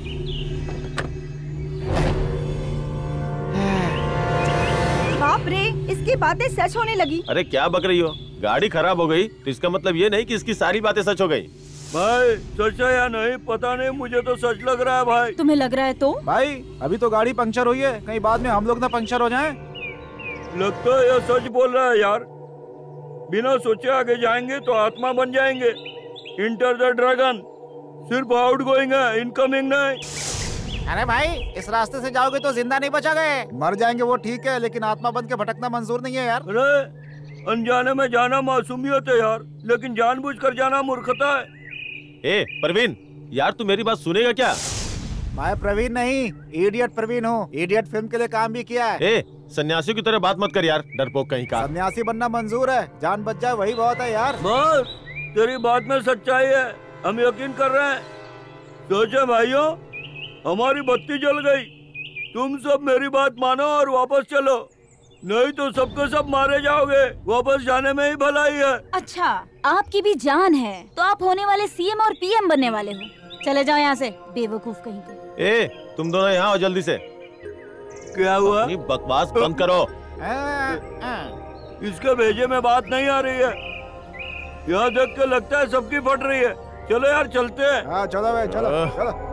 बाप रे, इसकी बातें सच होने लगी। अरे क्या बक रही हो? गाड़ी खराब हो गई तो इसका मतलब ये नहीं कि इसकी सारी बातें सच हो गई। भाई सच है या नहीं पता नहीं, मुझे तो सच लग रहा है भाई। तुम्हें लग रहा है तो? भाई अभी तो गाड़ी पंक्चर हुई है, कहीं बाद में हम लोग ना पंक्चर हो जाएं। लगता है ये सच बोल रहा है यार। बिना सोचे आगे जाएंगे तो आत्मा बन जाएंगे। इंटर द ड्रैगन सिर्फ आउट गोइंग है, इनकमिंग नहीं। अरे भाई इस रास्ते से जाओगे तो जिंदा नहीं बचोगे, मर जाएंगे वो ठीक है, लेकिन आत्मा बन के भटकना मंजूर नहीं है यार। अरे अनजाने में जाना मासूमियत है यार, लेकिन जानबूझकर जाना मूर्खता है। ए प्रवीण, यार तू मेरी बात सुनेगा क्या? मैं प्रवीण नहीं, इडियट प्रवीण हूँ। इडियट फिल्म के लिए काम भी किया है। ए सन्यासियों की तरह बात मत कर यार, डरपोक कहीं का। सन्यासी बनना मंजूर है, जान बच जाए वही बहुत है यार। बस तेरी बात में सच्चाई है, हम यकीन कर रहे हैं। सोचे भाइयों, हमारी बत्ती जल गई, तुम सब मेरी बात मानो और वापस चलो, नहीं तो सबको सब मारे जाओगे। वापस जाने में ही भलाई है। अच्छा, आपकी भी जान है तो आप होने वाले सीएम और पीएम बनने वाले हो। चले जाओ यहाँ से, बेवकूफ कहीं के। ए तुम दोनों यहाँ आओ जल्दी से। क्या हुआ? अपनी बकवास बंद करो। इसके भेजे में बात नहीं आ रही है। यहाँ देख के लगता है सबकी फट रही है। चलो यार चलते हैं। हाँ चलो भाई चलो चलो।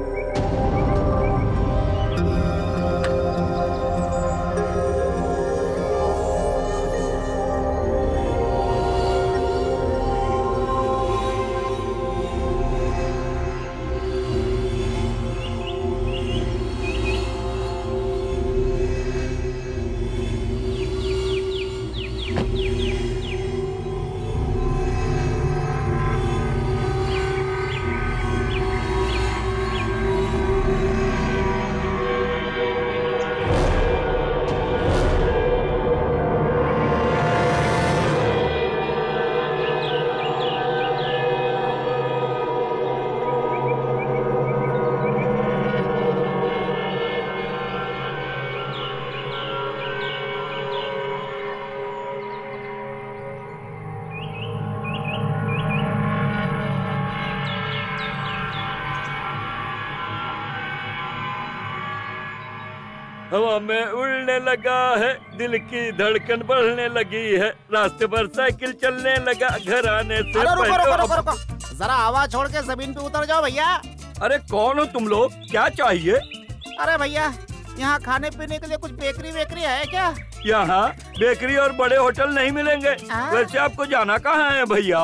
हवा में उड़ने लगा है, दिल की धड़कन बढ़ने लगी है, रास्ते पर साइकिल चलने लगा, घर आने से अरे रुको, रुको, रुको, पहले। रुको। जरा आवाज छोड़ के जमीन पे उतर जाओ भैया। अरे कौन हो तुम लोग, क्या चाहिए? अरे भैया यहाँ खाने पीने के लिए कुछ बेकरी वेकरी है क्या? यहाँ बेकरी और बड़े होटल नहीं मिलेंगे। आ? वैसे आपको जाना कहाँ है भैया?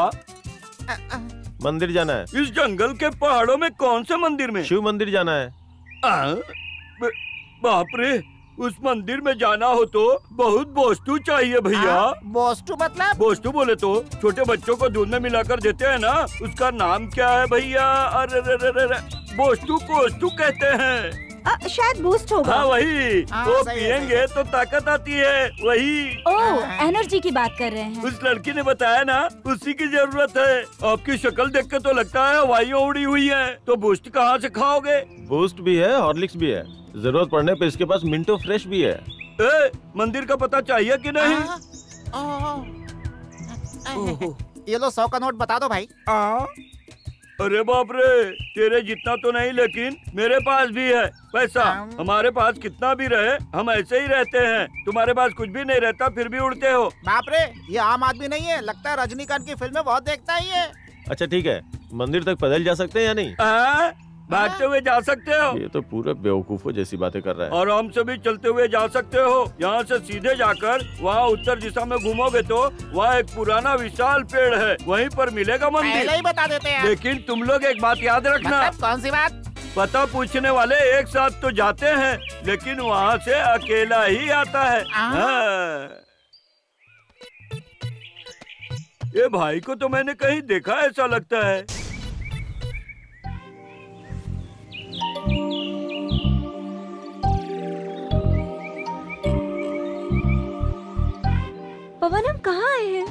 मंदिर जाना है। इस जंगल के पहाड़ों में कौन से मंदिर में? शिव मंदिर जाना है। आ? बाप रे, उस मंदिर में जाना हो तो बहुत वस्तु चाहिए भैया। वस्तु मतलब? वस्तु बोले तो छोटे बच्चों को दूध में मिलाकर देते हैं ना, उसका नाम क्या है भैया? अरे रे रे रे रे, वस्तु को वस्तु कहते हैं। आ, शायद बूस्ट होगा। हाँ वही, हाँ, वो सही है, पियेंगे तो ताकत आती है, वही। ओह, एनर्जी की बात कर रहे हैं। उस लड़की ने बताया ना, उसी की जरूरत है। आपकी शक्ल देख के तो लगता है हवाइयाँ उड़ी हुई हैं, तो बूस्ट कहाँ से खाओगे? बूस्ट भी है, हॉर्लिक्स भी है, जरूरत पड़ने पे इसके पास मिंटो फ्रेश भी है। ए, मंदिर का पता चाहिए कि नहीं? ये लो सौ का नोट बता दो भाई। आ? अरे बाप रे, तेरे जितना तो नहीं, लेकिन मेरे पास भी है पैसा। हमारे पास कितना भी रहे, हम ऐसे ही रहते हैं। तुम्हारे पास कुछ भी नहीं रहता, फिर भी उड़ते हो। बाप रे, ये आम आदमी नहीं है, लगता है रजनीकांत की फिल्में बहुत देखता है ये। अच्छा ठीक है, मंदिर तक पैदल जा सकते हैं या नहीं? आ? भागते हुए जा सकते हो। ये तो पूरा बेवकूफों जैसी बातें कर रहा है। आराम से भी चलते हुए जा सकते हो। यहाँ से सीधे जाकर वहाँ उत्तर दिशा में घूमोगे तो वहाँ एक पुराना विशाल पेड़ है, वहीं पर मिलेगा मंदिर। पहले ही बता देते हैं। लेकिन तुम लोग एक बात याद रखना। मतलब कौन सी बात? पता पूछने वाले एक साथ तो जाते हैं, लेकिन वहाँ से अकेला ही आता है। हाँ। ये भाई को तो मैंने कहीं देखा ऐसा लगता है। पवन, हम कहाँ आए हैं?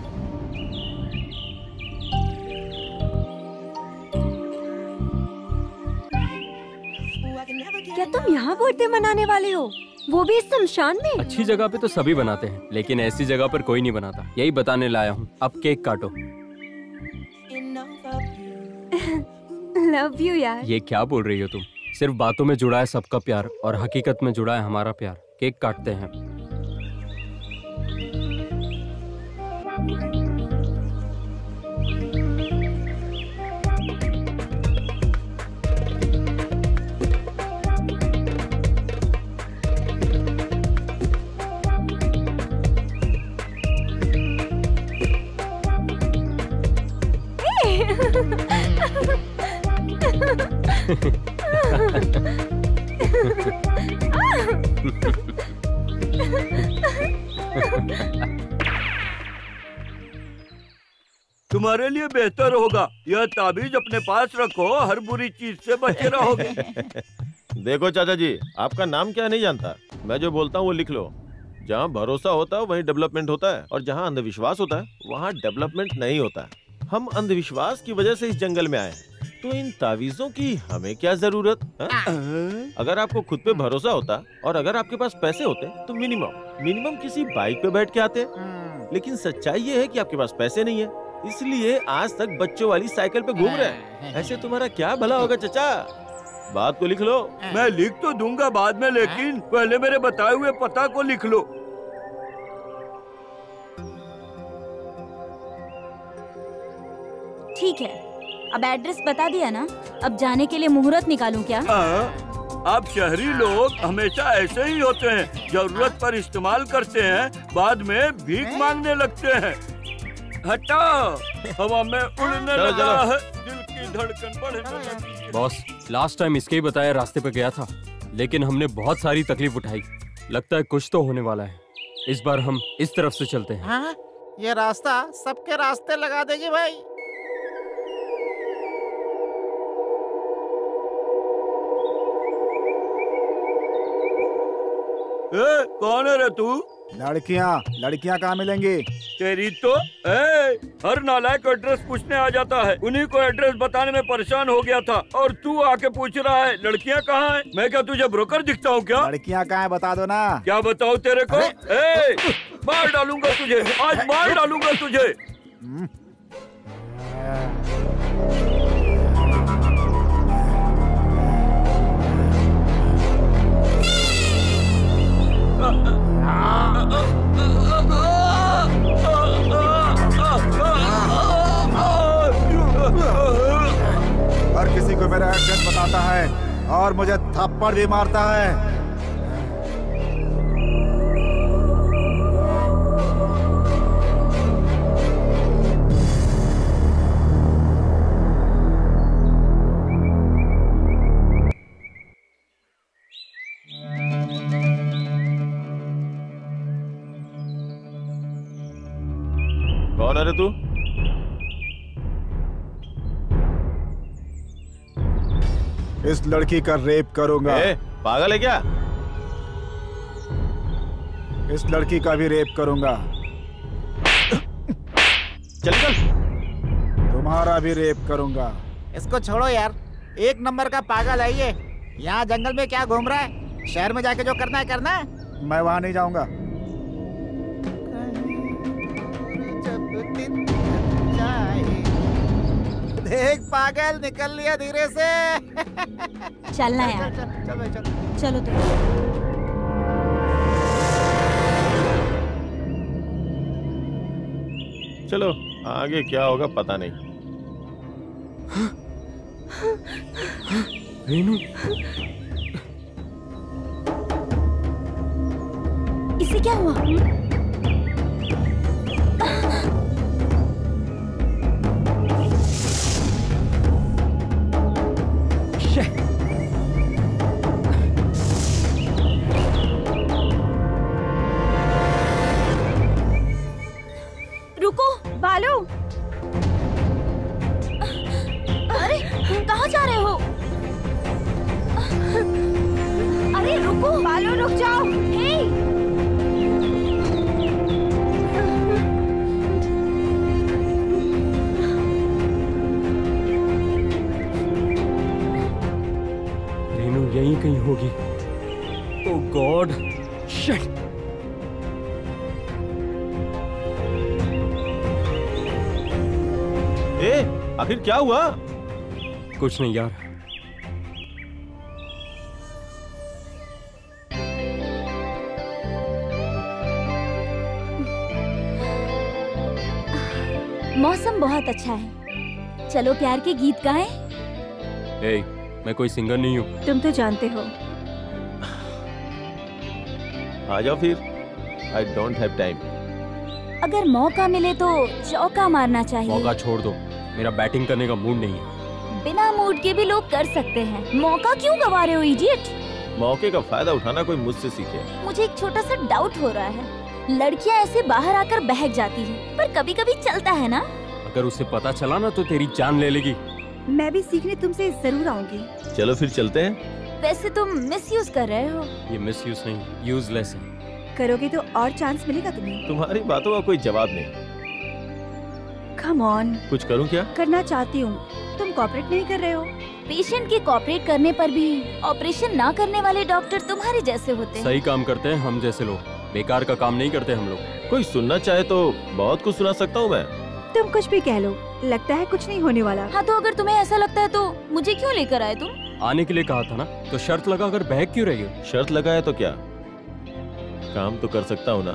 क्या तुम यहाँ बर्थडे मनाने वाले हो? वो भी इस शमशान में? अच्छी जगह पे तो सभी बनाते हैं, लेकिन ऐसी जगह पर कोई नहीं बनाता। यही बताने लाया हूँ। अब केक काटो। लव यू यार। ये क्या बोल रही हो तुम? सिर्फ बातों में जुड़ा है सबका प्यार और हकीकत में जुड़ा है हमारा प्यार। केक काटते हैं। तुम्हारे लिए बेहतर होगा यह ताबीज अपने पास रखो, हर बुरी चीज से बचे रहोगे। देखो चाचा जी, आपका नाम क्या नहीं जानता, मैं जो बोलता हूँ वो लिख लो। जहाँ भरोसा होता है वहीं डेवलपमेंट होता है, और जहाँ अंधविश्वास होता है वहाँ डेवलपमेंट नहीं होता है। हम अंधविश्वास की वजह से इस जंगल में आए हैं, तो इन तावीजों की हमें क्या जरूरत है? अगर आपको खुद पे भरोसा होता और अगर आपके पास पैसे होते तो मिनिमम मिनिमम किसी बाइक पे बैठ के आते। लेकिन सच्चाई ये है कि आपके पास पैसे नहीं है, इसलिए आज तक बच्चों वाली साइकिल पे घूम रहे हैं। ऐसे तुम्हारा क्या भला होगा चाचा? बात को लिख लो। मैं लिख तो दूंगा बाद में, लेकिन पहले मेरे बताए हुए पता को लिख लो। ठीक है, अब एड्रेस बता दिया ना, अब जाने के लिए मुहूर्त निकालूं क्या? हाँ, आप शहरी लोग हमेशा ऐसे ही होते हैं, जरूरत पर इस्तेमाल करते हैं, बाद में भीख मांगने लगते हैं। हटा, हवा में उड़ने चलो, लगा चलो। है, दिल की धड़कन बढ़े। बॉस, लास्ट टाइम इसके ही बताया रास्ते पे गया था, लेकिन हमने बहुत सारी तकलीफ उठाई। लगता है कुछ तो होने वाला है। इस बार हम इस तरफ से चलते हैं। हाँ? ये रास्ता सबके रास्ते लगा देगी भाई। ए, कौन है रे तू? लड़कियाँ लड़कियाँ कहाँ मिलेंगी? तेरी तो ए, हर नालायक एड्रेस पूछने आ जाता है, उन्हीं को एड्रेस बताने में परेशान हो गया था, और तू आके पूछ रहा है लड़कियाँ कहाँ हैं? मैं क्या तुझे ब्रोकर दिखता हूँ क्या? लड़कियाँ कहाँ है बता दो ना। क्या बताऊँ तेरे को? ए, मार डालूंगा तुझे, आज मार डालूंगा तुझे। हर किसी को मेरा एड्रेस बताता है और मुझे थप्पड़ भी मारता है। कौन है रे तू? इस लड़की का रेप करूंगा। ए, पागल है क्या? इस लड़की का भी रेप करूंगा। चल चल। तुम्हारा भी रेप करूंगा। इसको छोड़ो यार, एक नंबर का पागल है ये। यहाँ जंगल में क्या घूम रहा है? शहर में जाके जो करना है करना है। मैं वहां नहीं जाऊंगा। देख पागल, निकल लिया धीरे से। चलना यार। चल, चल, चल, चल। चलो तो। चलो, आगे क्या होगा पता नहीं। रेनू, इसे क्या हुआ? रुको बालू, अरे कहाँ जा रहे हो? अरे रुको बालू, रुक जाओ। हे रेनू यहीं कहीं होगी। ओह गॉड, शिट। ए, आखिर क्या हुआ? कुछ नहीं यार। मौसम बहुत अच्छा है, चलो प्यार के गीत गाएं। ए, मैं कोई सिंगर नहीं हूँ। तुम तो जानते हो। आ जाओ फिर। I don't have time. अगर मौका मिले तो चौका मारना चाहिए। मौका छोड़ दो, मेरा बैटिंग करने का मूड नहीं है। बिना मूड के भी लोग कर सकते हैं, मौका क्यों गवा रहे हो इडियट? मौके का फायदा उठाना कोई मुझसे सीखे। मुझे एक छोटा सा डाउट हो रहा है, लड़कियां ऐसे बाहर आकर बहक जाती हैं, पर कभी कभी चलता है ना। अगर उसे पता चला ना तो तेरी जान ले लेगी। मैं भी सीखने तुमसे जरूर आऊंगी। चलो फिर चलते हैं। वैसे तुम मिसयूज कर रहे हो। ये मिसयूज नहीं, यूजलेस है। करोगे तो और चांस मिलेगा तुम्हें। तुम्हारी बातों का कोई जवाब नहीं। Come on. कुछ करूं क्या? करना चाहती हूँ, तुम कॉपरेट नहीं कर रहे हो। पेशेंट के कॉपरेट करने पर भी ऑपरेशन ना करने वाले डॉक्टर तुम्हारे जैसे होते हैं। सही काम करते हैं हम जैसे लोग, बेकार का काम नहीं करते हम लोग। कोई सुनना चाहे तो बहुत कुछ सुना सकता हूँ मैं। तुम कुछ भी कह लो, लगता है कुछ नहीं होने वाला। हाँ तो अगर तुम्हें ऐसा लगता है तो मुझे क्यों लेकर आए तुम? आने के लिए कहा था ना, तो शर्त लगा कर बहक क्यों रही हो? शर्त लगाया तो क्या, काम तो कर सकता हूँ ना।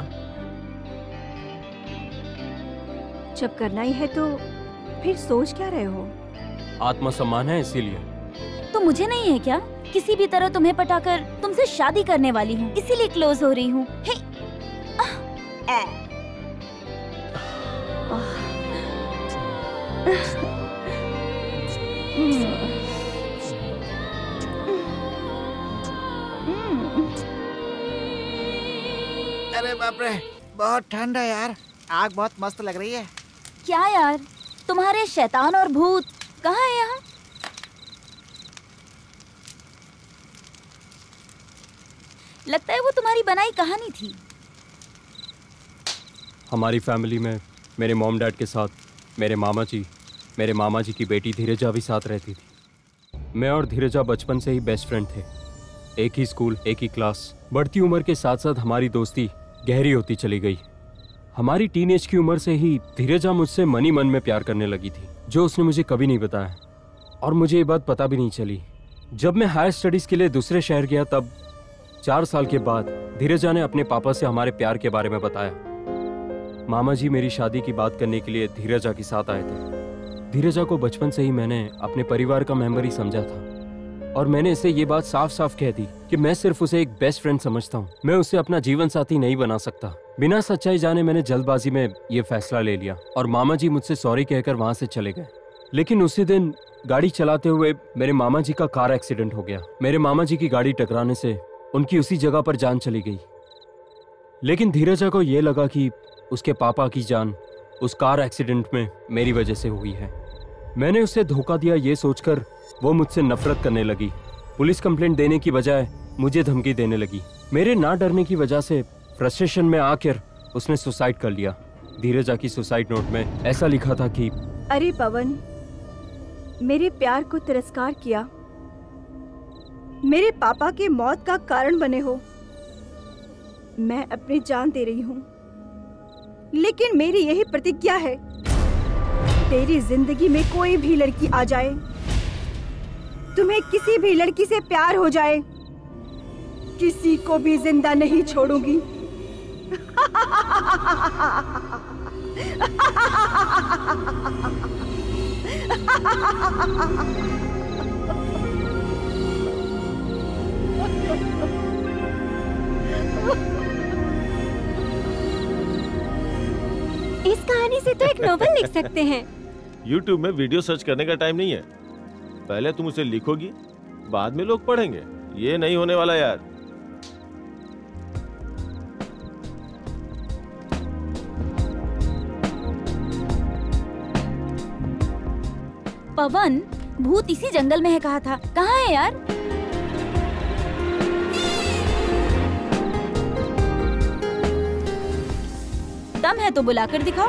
जब करना ही है तो फिर सोच क्या रहे हो? आत्मसम्मान है इसीलिए। तो मुझे नहीं है क्या? किसी भी तरह तुम्हें पटाकर तुमसे शादी करने वाली हूँ, इसीलिए क्लोज हो रही हूँ। अरे बाप रे, बहुत ठंड है यार। आग बहुत मस्त लग रही है। क्या यार, तुम्हारे शैतान और भूत कहाँ है यहाँ? लगता है वो तुम्हारी बनाई कहानी थी। हमारी फैमिली में मेरे मॉम डैड के साथ मेरे मामा जी, मेरे मामा जी की बेटी धीरजा भी साथ रहती थी। मैं और धीरजा बचपन से ही बेस्ट फ्रेंड थे, एक ही स्कूल, एक ही क्लास। बढ़ती उम्र के साथ साथ हमारी दोस्ती गहरी होती चली गई। हमारी टीनेज की उम्र से ही धीरजा मुझसे मन ही मन में प्यार करने लगी थी, जो उसने मुझे कभी नहीं बताया और मुझे ये बात पता भी नहीं चली। जब मैं हायर स्टडीज के लिए दूसरे शहर गया तब चार साल के बाद धीरजा ने अपने पापा से हमारे प्यार के बारे में बताया। मामा जी मेरी शादी की बात करने के लिए धीरजा के साथ आए थे। धीरजा को बचपन से ही मैंने अपने परिवार का मेंबर ही समझा था और मैंने इसे ये बात साफ साफ कह दी कि मैं सिर्फ उसे एक बेस्ट फ्रेंड समझता हूँ, मैं उसे अपना जीवन साथी नहीं बना सकता। बिना सच्चाई जाने मैंने जल्दबाजी में ये फैसला ले लिया और मामा जी मुझसे सॉरी कहकर वहां से चले गए। लेकिन उसी दिन गाड़ी चलाते हुए मेरे मामा जी का कार एक्सीडेंट हो गया। मेरे मामा जी की गाड़ी टकराने से उनकी उसी जगह पर जान चली गई। लेकिन धीरजा को यह लगा कि उसके पापा की जान उस कार एक्सीडेंट में मेरी वजह से हुई है। मैंने उसे धोखा दिया ये सोचकर वो मुझसे नफरत करने लगी। पुलिस कंप्लेंट देने की बजाय मुझे धमकी देने लगी। मेरे ना डरने की वजह से फ्रस्ट्रेशन में आकर उसने सुसाइड कर लिया। धीरजा की सुसाइड नोट में ऐसा लिखा था कि अरे पवन, मेरे प्यार को तिरस्कार किया, मेरे पापा के मौत का कारण बने हो। मैं अपनी जान दे रही हूँ, लेकिन मेरी यही प्रतिज्ञा है, तेरी जिंदगी में कोई भी लड़की आ जाए, तुम्हें किसी भी लड़की से प्यार हो जाए, किसी को भी जिंदा नहीं छोड़ूंगी। इस कहानी से तो एक नोवेल लिख सकते हैं। YouTube में वीडियो सर्च करने का टाइम नहीं है। पहले तुम उसे लिखोगी, बाद में लोग पढ़ेंगे। ये नहीं होने वाला यार। पवन, भूत इसी जंगल में है कहा था, कहाँ है यार? दम है तो बुलाकर दिखाओ।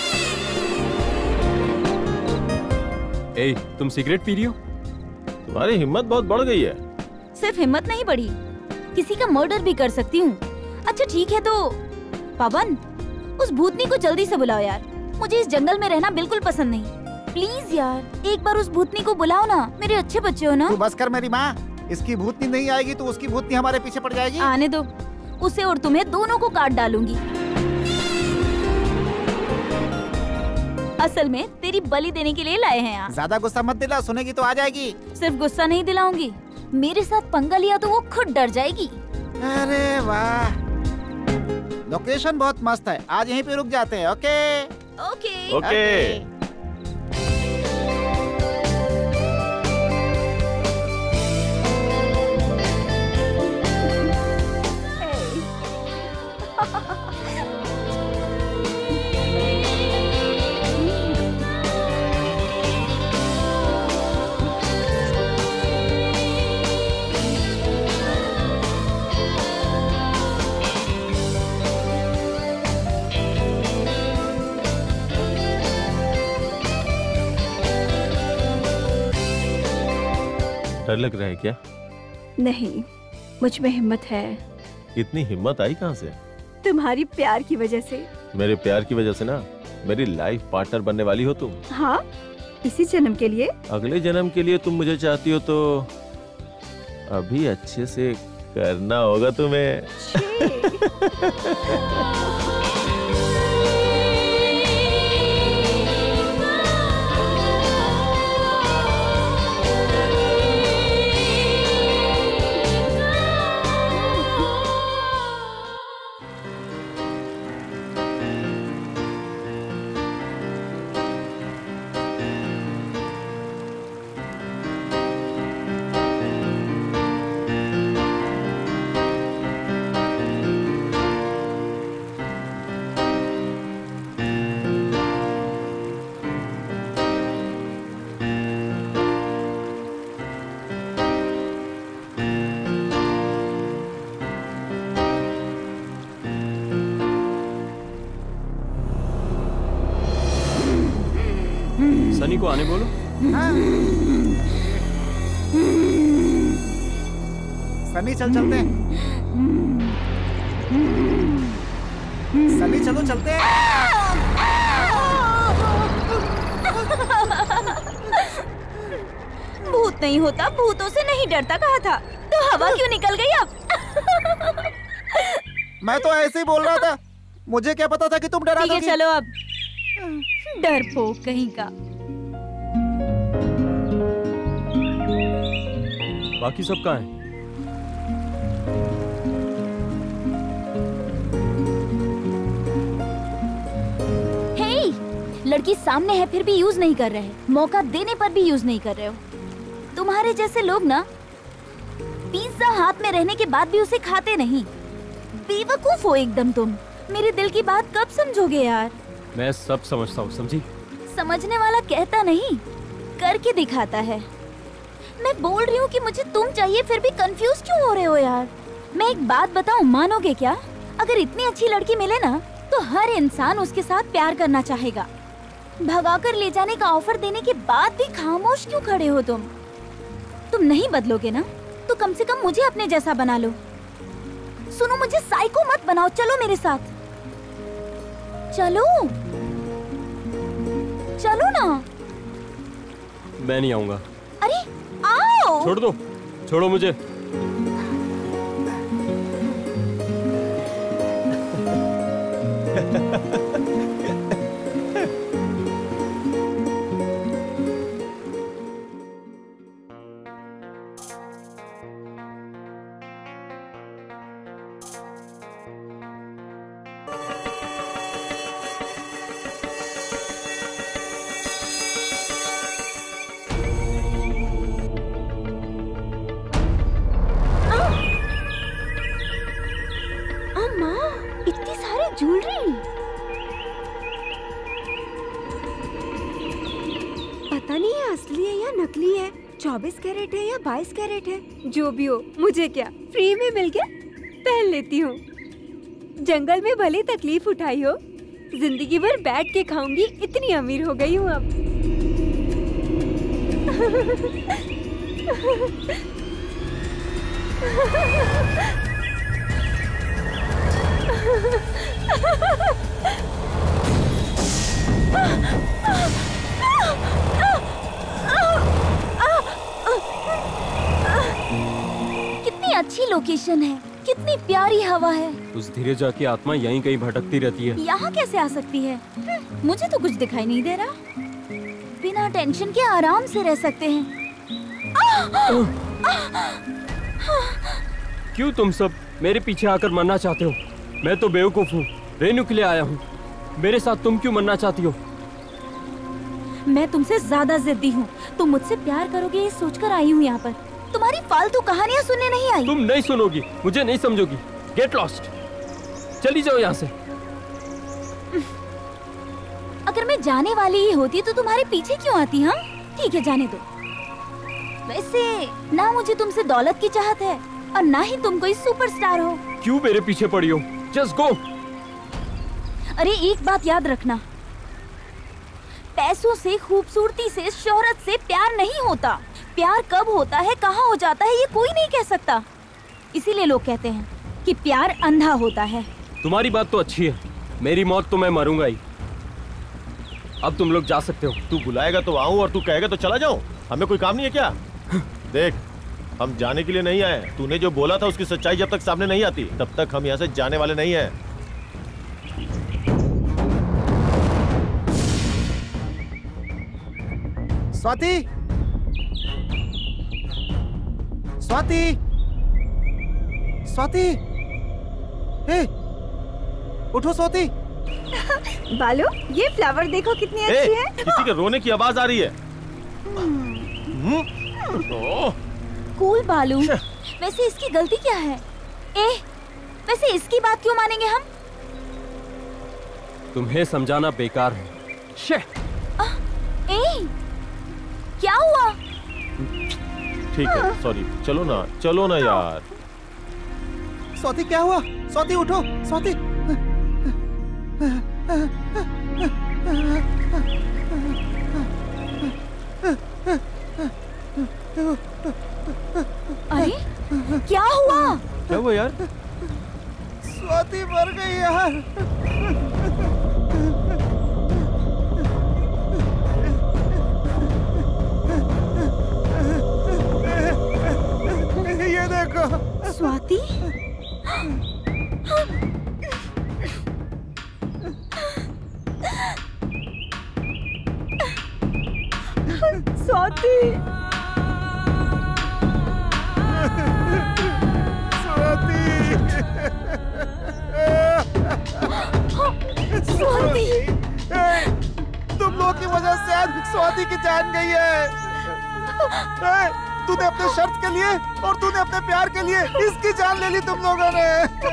ए, तुम सिगरेट पी रही हो? तुम्हारी हिम्मत बहुत बढ़ गई है। सिर्फ हिम्मत नहीं बढ़ी, किसी का मर्डर भी कर सकती हूँ। अच्छा ठीक है तो पवन, उस भूतनी को जल्दी से बुलाओ यार, मुझे इस जंगल में रहना बिल्कुल पसंद नहीं। प्लीज यार, एक बार उस भूतनी को बुलाओ ना, मेरे अच्छे बच्चे हो ना। तू बस कर मेरी माँ, इसकी भूतनी नहीं आएगी तो उसकी भूतनी हमारे पीछे पड़ जाएगी। आने दो, उसे और तुम्हें दोनों को काट डालूंगी। असल में तेरी बलि देने के लिए लाए हैं यहाँ। ज्यादा गुस्सा मत दिला, सुनेगी तो आ जाएगी। सिर्फ गुस्सा नहीं दिलाऊंगी, मेरे साथ पंगा लिया तो वो खुद डर जाएगी। अरे वाह, लोकेशन बहुत मस्त है, आज यहीं पे रुक जाते हैं। Okay okay okay. डर लग रहा है क्या? नहीं, मुझ में हिम्मत है। इतनी हिम्मत आई कहाँ से? तुम्हारी प्यार की वजह से। मेरे प्यार की वजह से ना, मेरी लाइफ पार्टनर बनने वाली हो तुम। हाँ, इसी जन्म के लिए। अगले जन्म के लिए तुम मुझे चाहती हो तो अभी अच्छे से करना होगा तुम्हें। सनी को आने बोलो। सनी चल चलते हैं। सनी चलो चलते हैं। भूत नहीं होता, भूतों से नहीं डरता कहा था, तो हवा क्यों निकल गई अब? मैं तो ऐसे ही बोल रहा था, मुझे क्या पता था कि तुम डरा ठीक है दोगी। चलो अब, डरपोक कहीं का। बाकी सब कहाँ है? हे, लड़की सामने है फिर भी यूज नहीं कर रहे, मौका देने पर भी यूज नहीं कर रहे हो। तुम्हारे जैसे लोग ना पिज्जा हाथ में रहने के बाद भी उसे खाते नहीं। बेवकूफ हो एकदम तुम। मेरे दिल की बात कब समझोगे यार? मैं सब समझता हूँ, समझी? समझने वाला कहता नहीं, करके दिखाता है। मैं बोल रही हूँ कि मुझे तुम चाहिए, फिर भी कंफ्यूज क्यों हो रहे हो यार? मैं एक बात बताऊँ, मानोगे क्या? अगर इतनी अच्छी लड़की मिले ना, तो हर इंसान उसके साथ प्यार करना चाहेगा। भगाकर ले जाने का ऑफर देने के बाद भी खामोश क्यों खड़े हो तुम? तुम नहीं बदलोगे ना, तो कम से कम मुझे अपने जैसा बना लो। सुनो, मुझे साइको मत बनाओ, चलो मेरे साथ। चलो चलो ना। मैं नहीं आऊंगा। अरे आओ। छोड़ दो, छोड़ो मुझे। ज्वेलरी, पता नहीं है असली है या नकली है, चौबीस कैरेट है या बाईस कैरेट है। जो भी हो, मुझे क्या, फ्री में मिल गया, पहन लेती हूँ। जंगल में भले तकलीफ उठाई हो, जिंदगी भर बैठ के खाऊंगी, इतनी अमीर हो गई हूँ अब। कितनी अच्छी लोकेशन है, कितनी प्यारी हवा है। उस धीरजा की आत्मा यहीं कहीं भटकती रहती है। यहाँ कैसे आ सकती है? मुझे तो कुछ दिखाई नहीं दे रहा। बिना टेंशन के आराम से रह सकते हैं। क्यों तुम सब मेरे पीछे आकर मरना चाहते हो? मैं तो बेवकूफ हूँ, रेनू के लिए आया हूँ। मेरे साथ तुम क्यों मरना चाहती हो? मैं तुमसे ज्यादा जिद्दी हूँ। तुम मुझसे प्यार करोगे ये सोचकर आई हूँ यहाँ पर। तुम्हारी फालतू कहानियाँ सुनने नहीं आई। तुम नहीं सुनोगी, मुझे नहीं समझोगी। गेट लॉस्ट, चली जाओ यहाँ से। अगर मैं जाने वाली ही होती तो तुम्हारे पीछे क्यों आती? हाँ ठीक है, जाने दो। वैसे ना मुझे तुमसे दौलत की चाहत है और ना ही तुम कोई सुपरस्टार हो। क्यों मेरे पीछे पड़ी हो? Just go. अरे एक बात याद रखना, पैसों से, खूबसूरती से, शोहरत से प्यार नहीं होता। प्यार कब होता है, कहाँ हो जाता है, ये कोई नहीं कह सकता। इसीलिए लोग कहते हैं कि प्यार अंधा होता है। तुम्हारी बात तो अच्छी है, मेरी मौत तो मैं मरूंगा ही। अब तुम लोग जा सकते हो। तू बुलाएगा तो आऊं और तू कहेगा तो चला जाऊं। हमें कोई काम नहीं है क्या? देख, हम जाने के लिए नहीं आए। तूने जो बोला था उसकी सच्चाई जब तक सामने नहीं आती तब तक हम यहाँ से जाने वाले नहीं हैं। स्वाति, स्वाति, स्वाति, हे, उठो स्वाति। बालू, ये फ्लावर देखो कितनी ए, अच्छी है। किसी के रोने की आवाज आ रही है। ओह, कूल बालू, वैसे इसकी गलती क्या है? ए, वैसे इसकी बात क्यों मानेंगे हम? तुम्हें समझाना बेकार है। शे। आ, ए, क्या हुआ? ठीक है, सॉरी। चलो ना, चलो ना यार। स्वाति क्या हुआ? स्वाति उठो, स्वाति। अरे क्या हुआ? क्या हुआ यार? स्वाति मर गई यार। ये देखो। स्वाति? स्वाति, स्वाति, तुम लोग की वजह से आज स्वाति की जान गई है। तूने अपने शर्त के लिए और तूने अपने प्यार के लिए इसकी जान ले ली तुम लोगों ने।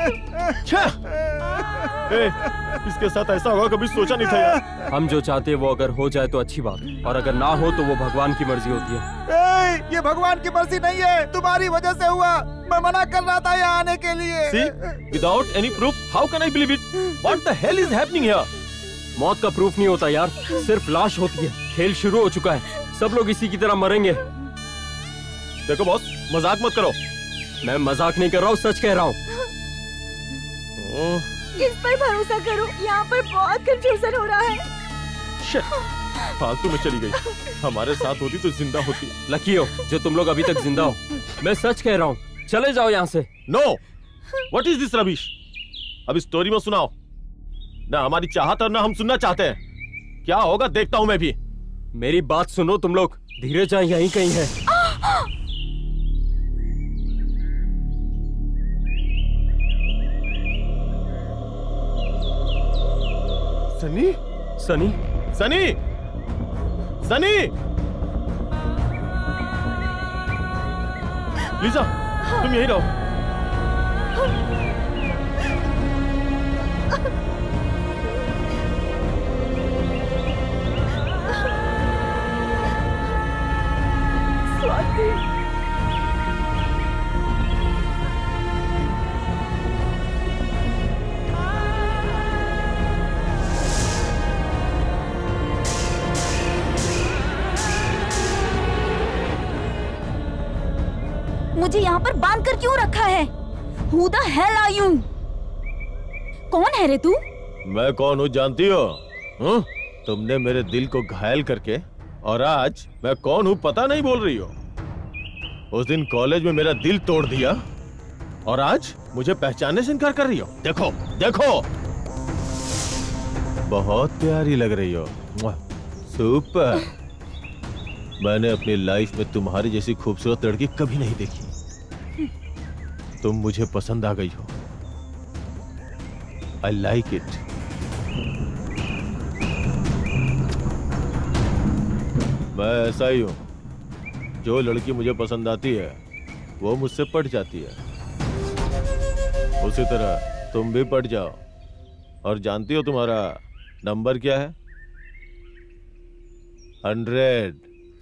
ए, इसके साथ ऐसा होगा कभी सोचा नहीं था यार। हम जो चाहते हैं वो अगर हो जाए तो अच्छी बात, और अगर ना हो तो वो भगवान की मर्जी होती है। ए, ये भगवान की मर्जी नहीं है, तुम्हारी वजह से हुआ। मैं मना कर रहा था यहाँ आने के लिए। See, without any proof, how can I believe it? What the hell is happening here? मौत का प्रूफ नहीं होता यार, सिर्फ लाश होती है। खेल शुरू हो चुका है, सब लोग इसी की तरह मरेंगे। देखो बॉस, मजाक मत करो। मैं मजाक नहीं कर रहा हूँ, सच कह रहा हूँ। किस पर भरोसा करूं? यहाँ पर बहुत कंफ्यूजन हो रहा है। Shit, फालतू में चली गई। हमारे साथ होती तो जिंदा होती। लकी हो जो तुम लोग अभी तक जिंदा हो। मैं सच कह रहा हूँ, चले जाओ यहाँ से। No, what is this rubbish? अब स्टोरी में सुनाओ ना, हमारी चाहत और ना हम सुनना चाहते हैं। क्या होगा देखता हूँ मैं भी। मेरी बात सुनो तुम लोग, धीरज यहीं कहीं है। सनी, सनी, सनी, सनी, लीजा, तुम यहीं रहो। स्वाति, मुझे यहाँ पर बांध कर क्यों रखा है? Who the hell are you? कौन है रे तू? मैं कौन हूँ जानती हो? हुँ? तुमने मेरे दिल को घायल करके और आज मैं कौन हूँ पता नहीं बोल रही हो। उस दिन कॉलेज में मेरा दिल तोड़ दिया और आज मुझे पहचानने से इनकार कर रही हो। देखो देखो, बहुत प्यारी लग रही हो। सुपर। मैंने अपनी लाइफ में तुम्हारी जैसी खूबसूरत लड़की कभी नहीं देखी। तुम मुझे पसंद आ गई हो। I like it. मैं ऐसा ही हूं, जो लड़की मुझे पसंद आती है वो मुझसे पट जाती है। उसी तरह तुम भी पट जाओ। और जानती हो तुम्हारा नंबर क्या है? हंड्रेड।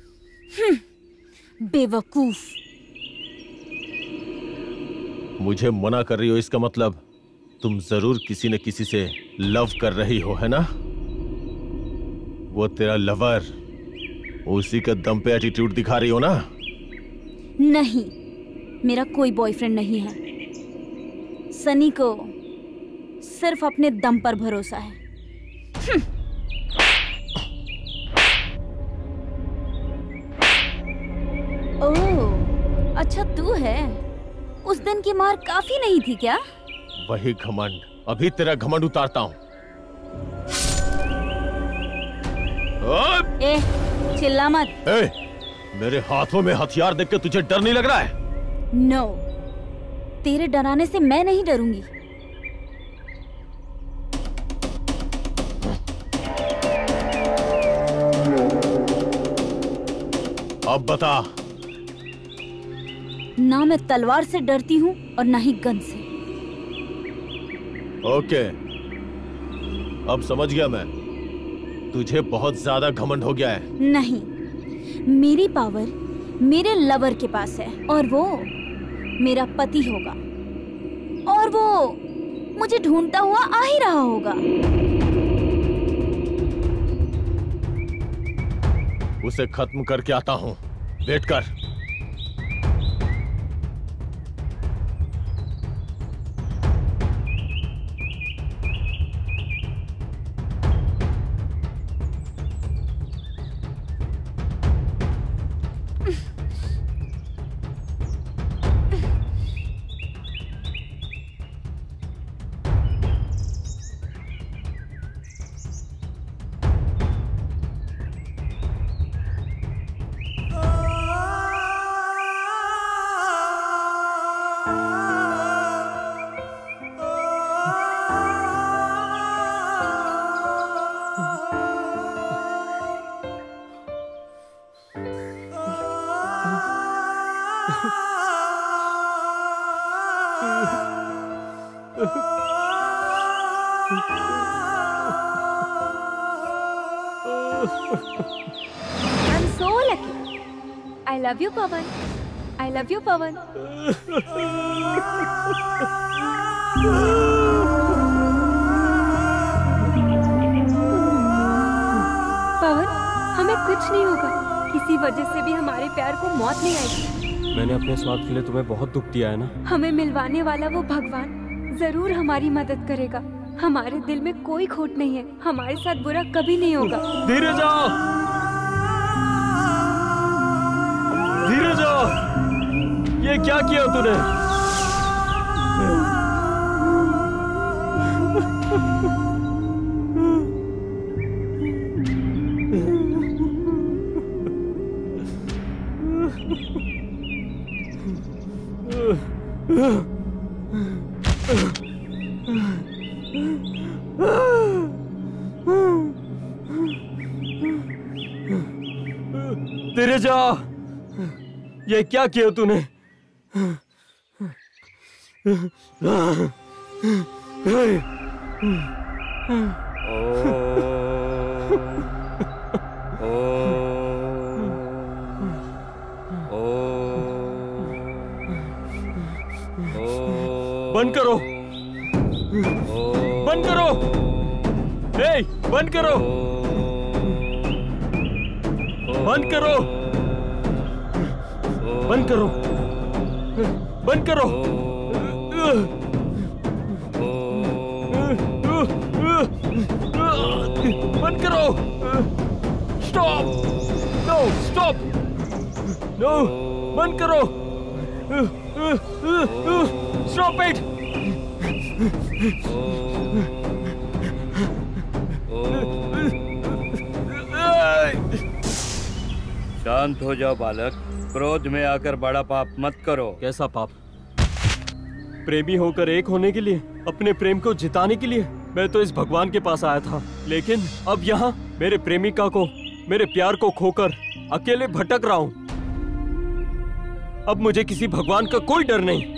बेवकूफ। मुझे मना कर रही हो, इसका मतलब तुम जरूर किसी न किसी से लव कर रही हो, है ना? वो तेरा लवर, उसी का दम पे एटीट्यूड दिखा रही हो ना? नहीं, मेरा कोई बॉयफ्रेंड नहीं है। सनी को सिर्फ अपने दम पर भरोसा है। ओह, अच्छा तू है। उस दिन की मार काफी नहीं थी क्या? वही घमंड, अभी तेरा घमंड उतारता हूँ। ए, चिल्ला मत। ए, मेरे हाथों में हथियार देख के तुझे डर नहीं लग रहा है? नो, तेरे डराने से मैं नहीं डरूंगी। अब बता। ना मैं तलवार से डरती हूँ और ना ही गन से। ओके, अब समझ गया मैं। तुझे बहुत ज्यादा घमंड हो गया है। नहीं, मेरी पावर मेरे लवर के पास है और वो मेरा पति होगा और वो मुझे ढूंढता हुआ आ ही रहा होगा। उसे खत्म करके आता हूँ, वेट कर। I'm so lucky. I love you, Pawan. I love you, Pawan. पवन, हमें कुछ नहीं होगा। किसी वजह से भी हमारे प्यार को मौत नहीं आएगी। मैंने अपने स्वार्थ के लिए तुम्हें बहुत दुख दिया है ना? हमें मिलवाने वाला वो भगवान जरूर हमारी मदद करेगा। हमारे दिल में कोई खोट नहीं है। हमारे साथ बुरा कभी नहीं होगा। धीरे जाओ, धीरे जाओ। ये क्या किया तूने? तेरे जा, ये क्या किया तूने? बंद करो, बंद करो, ए, बंद करो, बंद करो, बंद करो। बंद करो। बंद करो। स्टॉप। No stop. नो बंद करो। Stop it. शांत हो जाओ बालक, क्रोध में आकर बड़ा पाप मत करो। कैसा पाप? प्रेमी होकर एक होने के लिए, अपने प्रेम को जिताने के लिए मैं तो इस भगवान के पास आया था, लेकिन अब यहाँ मेरे प्रेमिका को, मेरे प्यार को खोकर अकेले भटक रहा हूँ। अब मुझे किसी भगवान का कोई डर नहीं।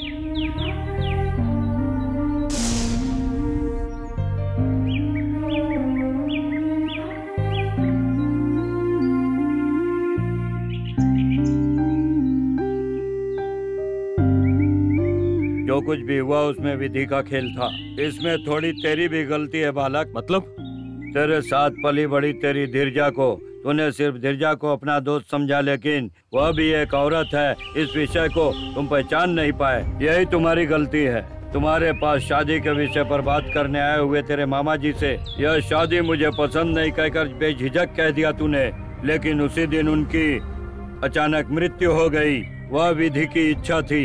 जो कुछ भी हुआ उसमें विधि का खेल था, इसमें थोड़ी तेरी भी गलती है बालक। मतलब? तेरे साथ पली बड़ी तेरी धीरजा को, तूने सिर्फ धीरजा को अपना दोस्त समझा, लेकिन वह भी एक औरत है। इस विषय को तुम पहचान नहीं पाए, यही तुम्हारी गलती है। तुम्हारे पास शादी के विषय पर बात करने आए हुए तेरे मामा जी से यह शादी मुझे पसंद नहीं कहकर बेझिझक कह दिया तूने, लेकिन उसी दिन उनकी अचानक मृत्यु हो गई। वह विधि की इच्छा थी।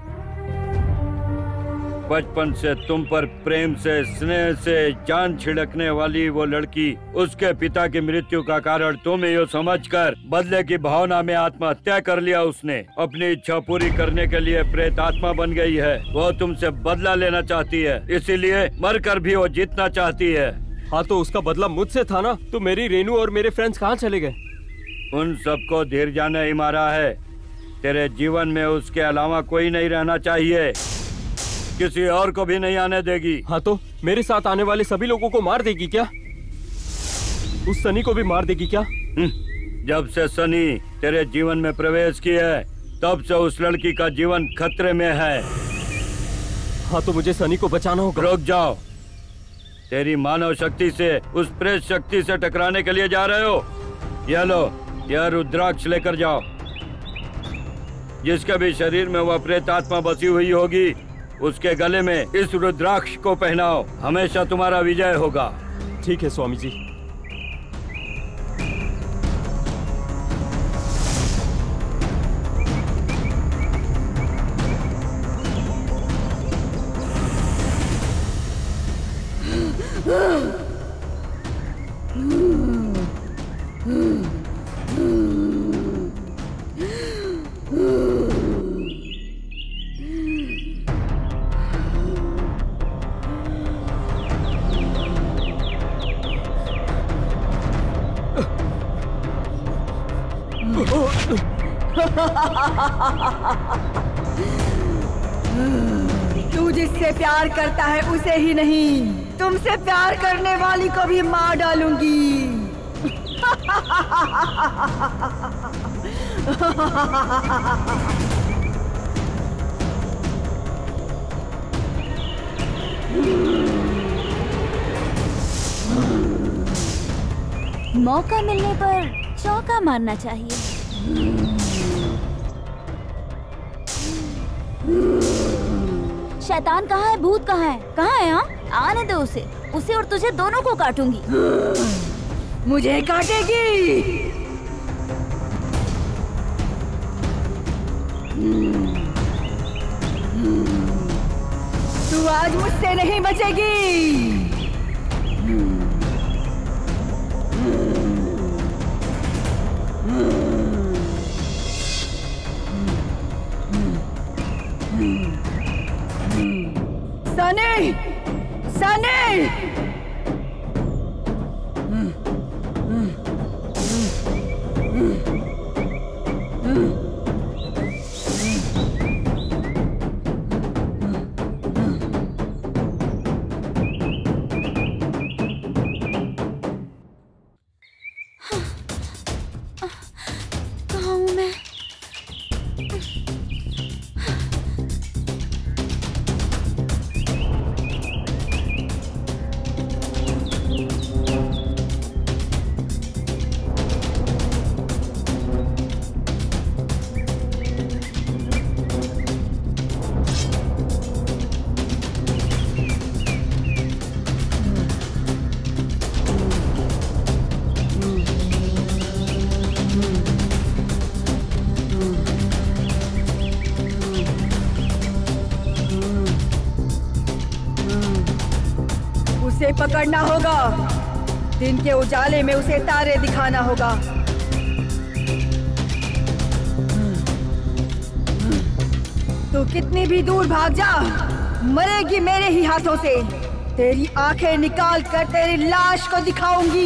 बचपन से तुम पर प्रेम से, स्नेह से जान छिड़कने वाली वो लड़की, उसके पिता की मृत्यु का कारण तुम यो समझकर बदले की भावना में आत्महत्या कर लिया। उसने अपनी इच्छा पूरी करने के लिए प्रेत आत्मा बन गई है। वो तुमसे बदला लेना चाहती है, इसीलिए मरकर भी वो जीतना चाहती है। हाँ तो उसका बदला मुझसे था ना, तो मेरी रेनू और मेरे फ्रेंड्स कहाँ चले गए? उन सबको धीरजा ने ही मारा है। तेरे जीवन में उसके अलावा कोई नहीं रहना चाहिए, किसी और को भी नहीं आने देगी। हाँ तो मेरे साथ आने वाले सभी लोगों को मार देगी क्या? उस सनी को भी मार देगी क्या? जब से सनी तेरे जीवन में प्रवेश किया है, तब से उस लड़की का जीवन खतरे में है। हाँ तो मुझे सनी को बचाना होगा। रुक जाओ, तेरी मानव शक्ति से उस प्रेत शक्ति से टकराने के लिए जा रहे हो? यह लो, यह रुद्राक्ष लेकर जाओ। जिसके भी शरीर में वह प्रेत आत्मा बसी हुई होगी, उसके गले में इस रुद्राक्ष को पहनाओ, हमेशा तुम्हारा विजय होगा। ठीक है स्वामी जी। तू जिससे प्यार करता है उसे ही नहीं, तुमसे प्यार करने वाली को भी मार डालूंगी। मौका मिलने पर चौका मारना चाहिए। शैतान कहाँ है, भूत कहाँ है, कहाँ है? हाँ आने दो उसे, उसे और तुझे दोनों को काटूंगी। मुझे काटेगी? तू आज मुझसे नहीं बचेगी। सनी, सनी! कहाँ हूँ मैं? उसे पकड़ना होगा। दिन के उजाले में उसे तारे दिखाना होगा। तू कितनी भी दूर भाग जा, मरेगी मेरे ही हाथों से। तेरी आंखें निकाल कर तेरी लाश को दिखाऊंगी।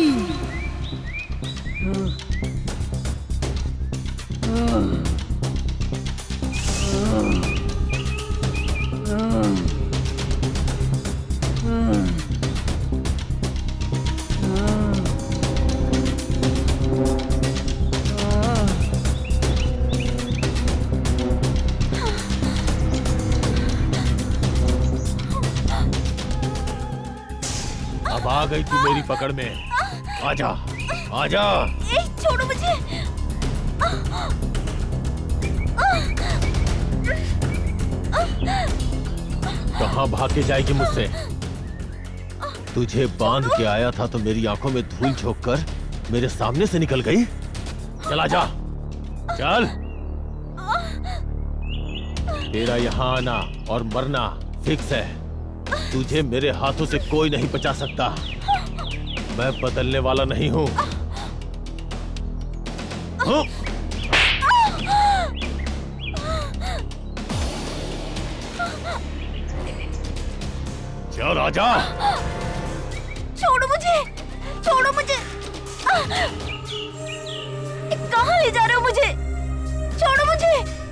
अब आ गई तू मेरी पकड़ में। आजा, आजा। ए, छोड़ो मुझे। कहाँ भाग के जाएगी मुझसे? तुझे बांध के आया था तो मेरी आंखों में धूल झोंक कर मेरे सामने से निकल गई। चला जा, चल। तेरा यहाँ आना और मरना फिक्स है। तुझे मेरे हाथों से कोई नहीं बचा सकता। मैं बदलने वाला नहीं हूँ। चल आजा। छोड़ो मुझे, छोड़ो मुझे। कहाँ ले जा रहे हो मुझे? छोड़ो मुझे।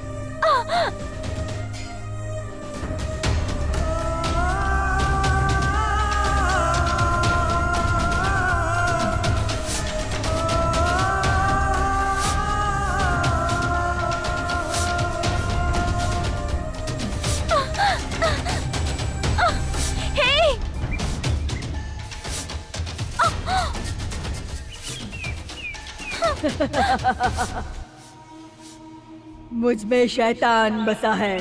मुझ में शैतान बसा है।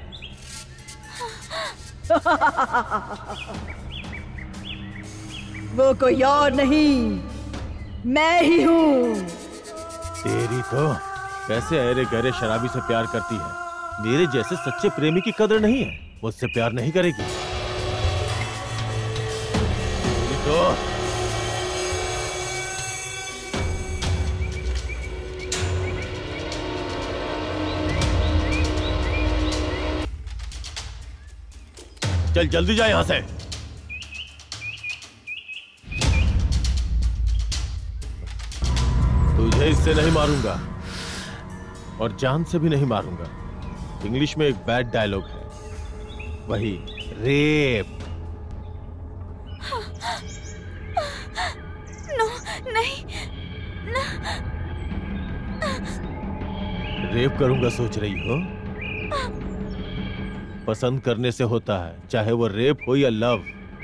वो कोई और नहीं, मैं ही हूँ। तेरी तो कैसे अरे गहरे शराबी से प्यार करती है। मेरे जैसे सच्चे प्रेमी की कदर नहीं है, मुझसे प्यार नहीं करेगी। तेरी तो चल जल्दी जा यहां से। तुझे इससे नहीं मारूंगा और जान से भी नहीं मारूंगा। इंग्लिश में एक बैड डायलॉग है, वही रेप। नो, नहीं, ना। रेप करूंगा सोच रही हो? पसंद करने से होता है, चाहे वो रेप हो या लव।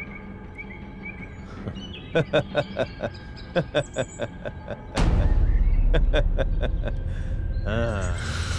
हाँ।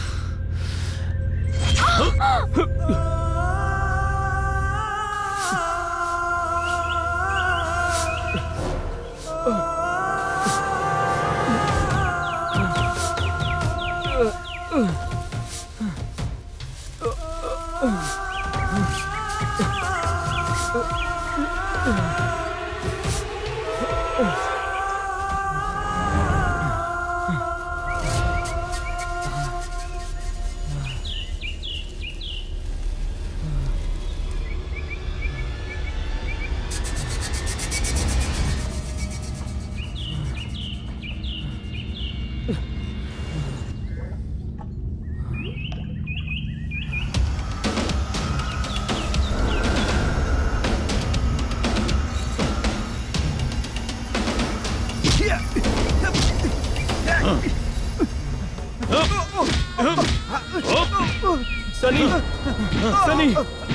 सनी, सनी।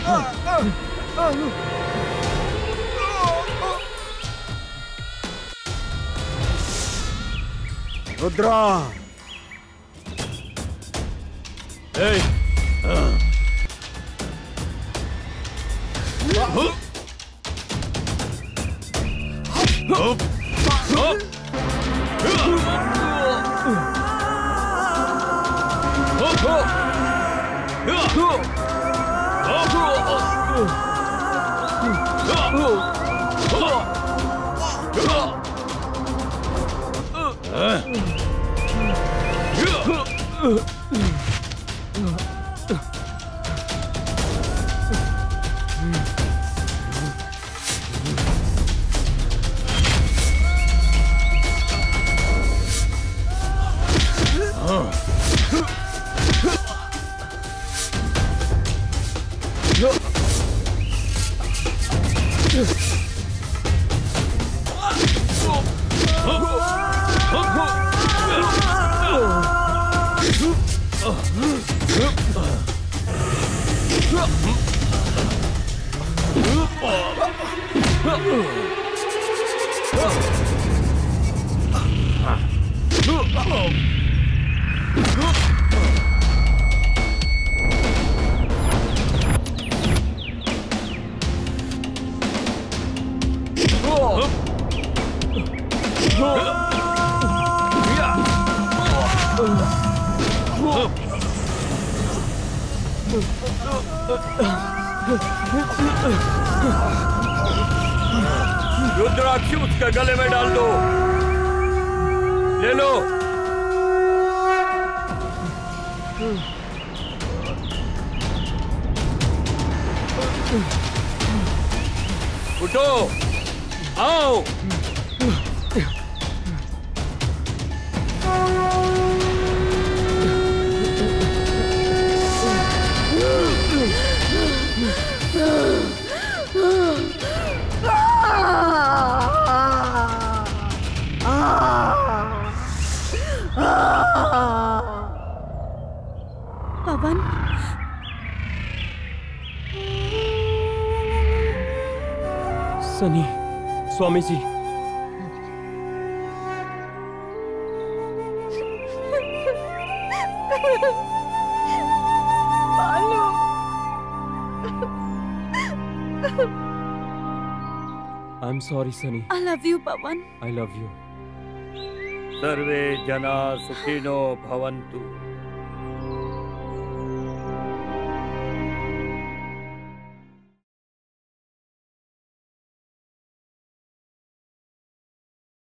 रुद्रा। Hey! रुद्राक्ष उसके गले में डाल दो। ले लो। उठो, आओ। Pawan, Sunny, Swami ji, I am sorry Sunny. I love you Pawan. I love you. सर्वे जना सुखिनो भवन्तु।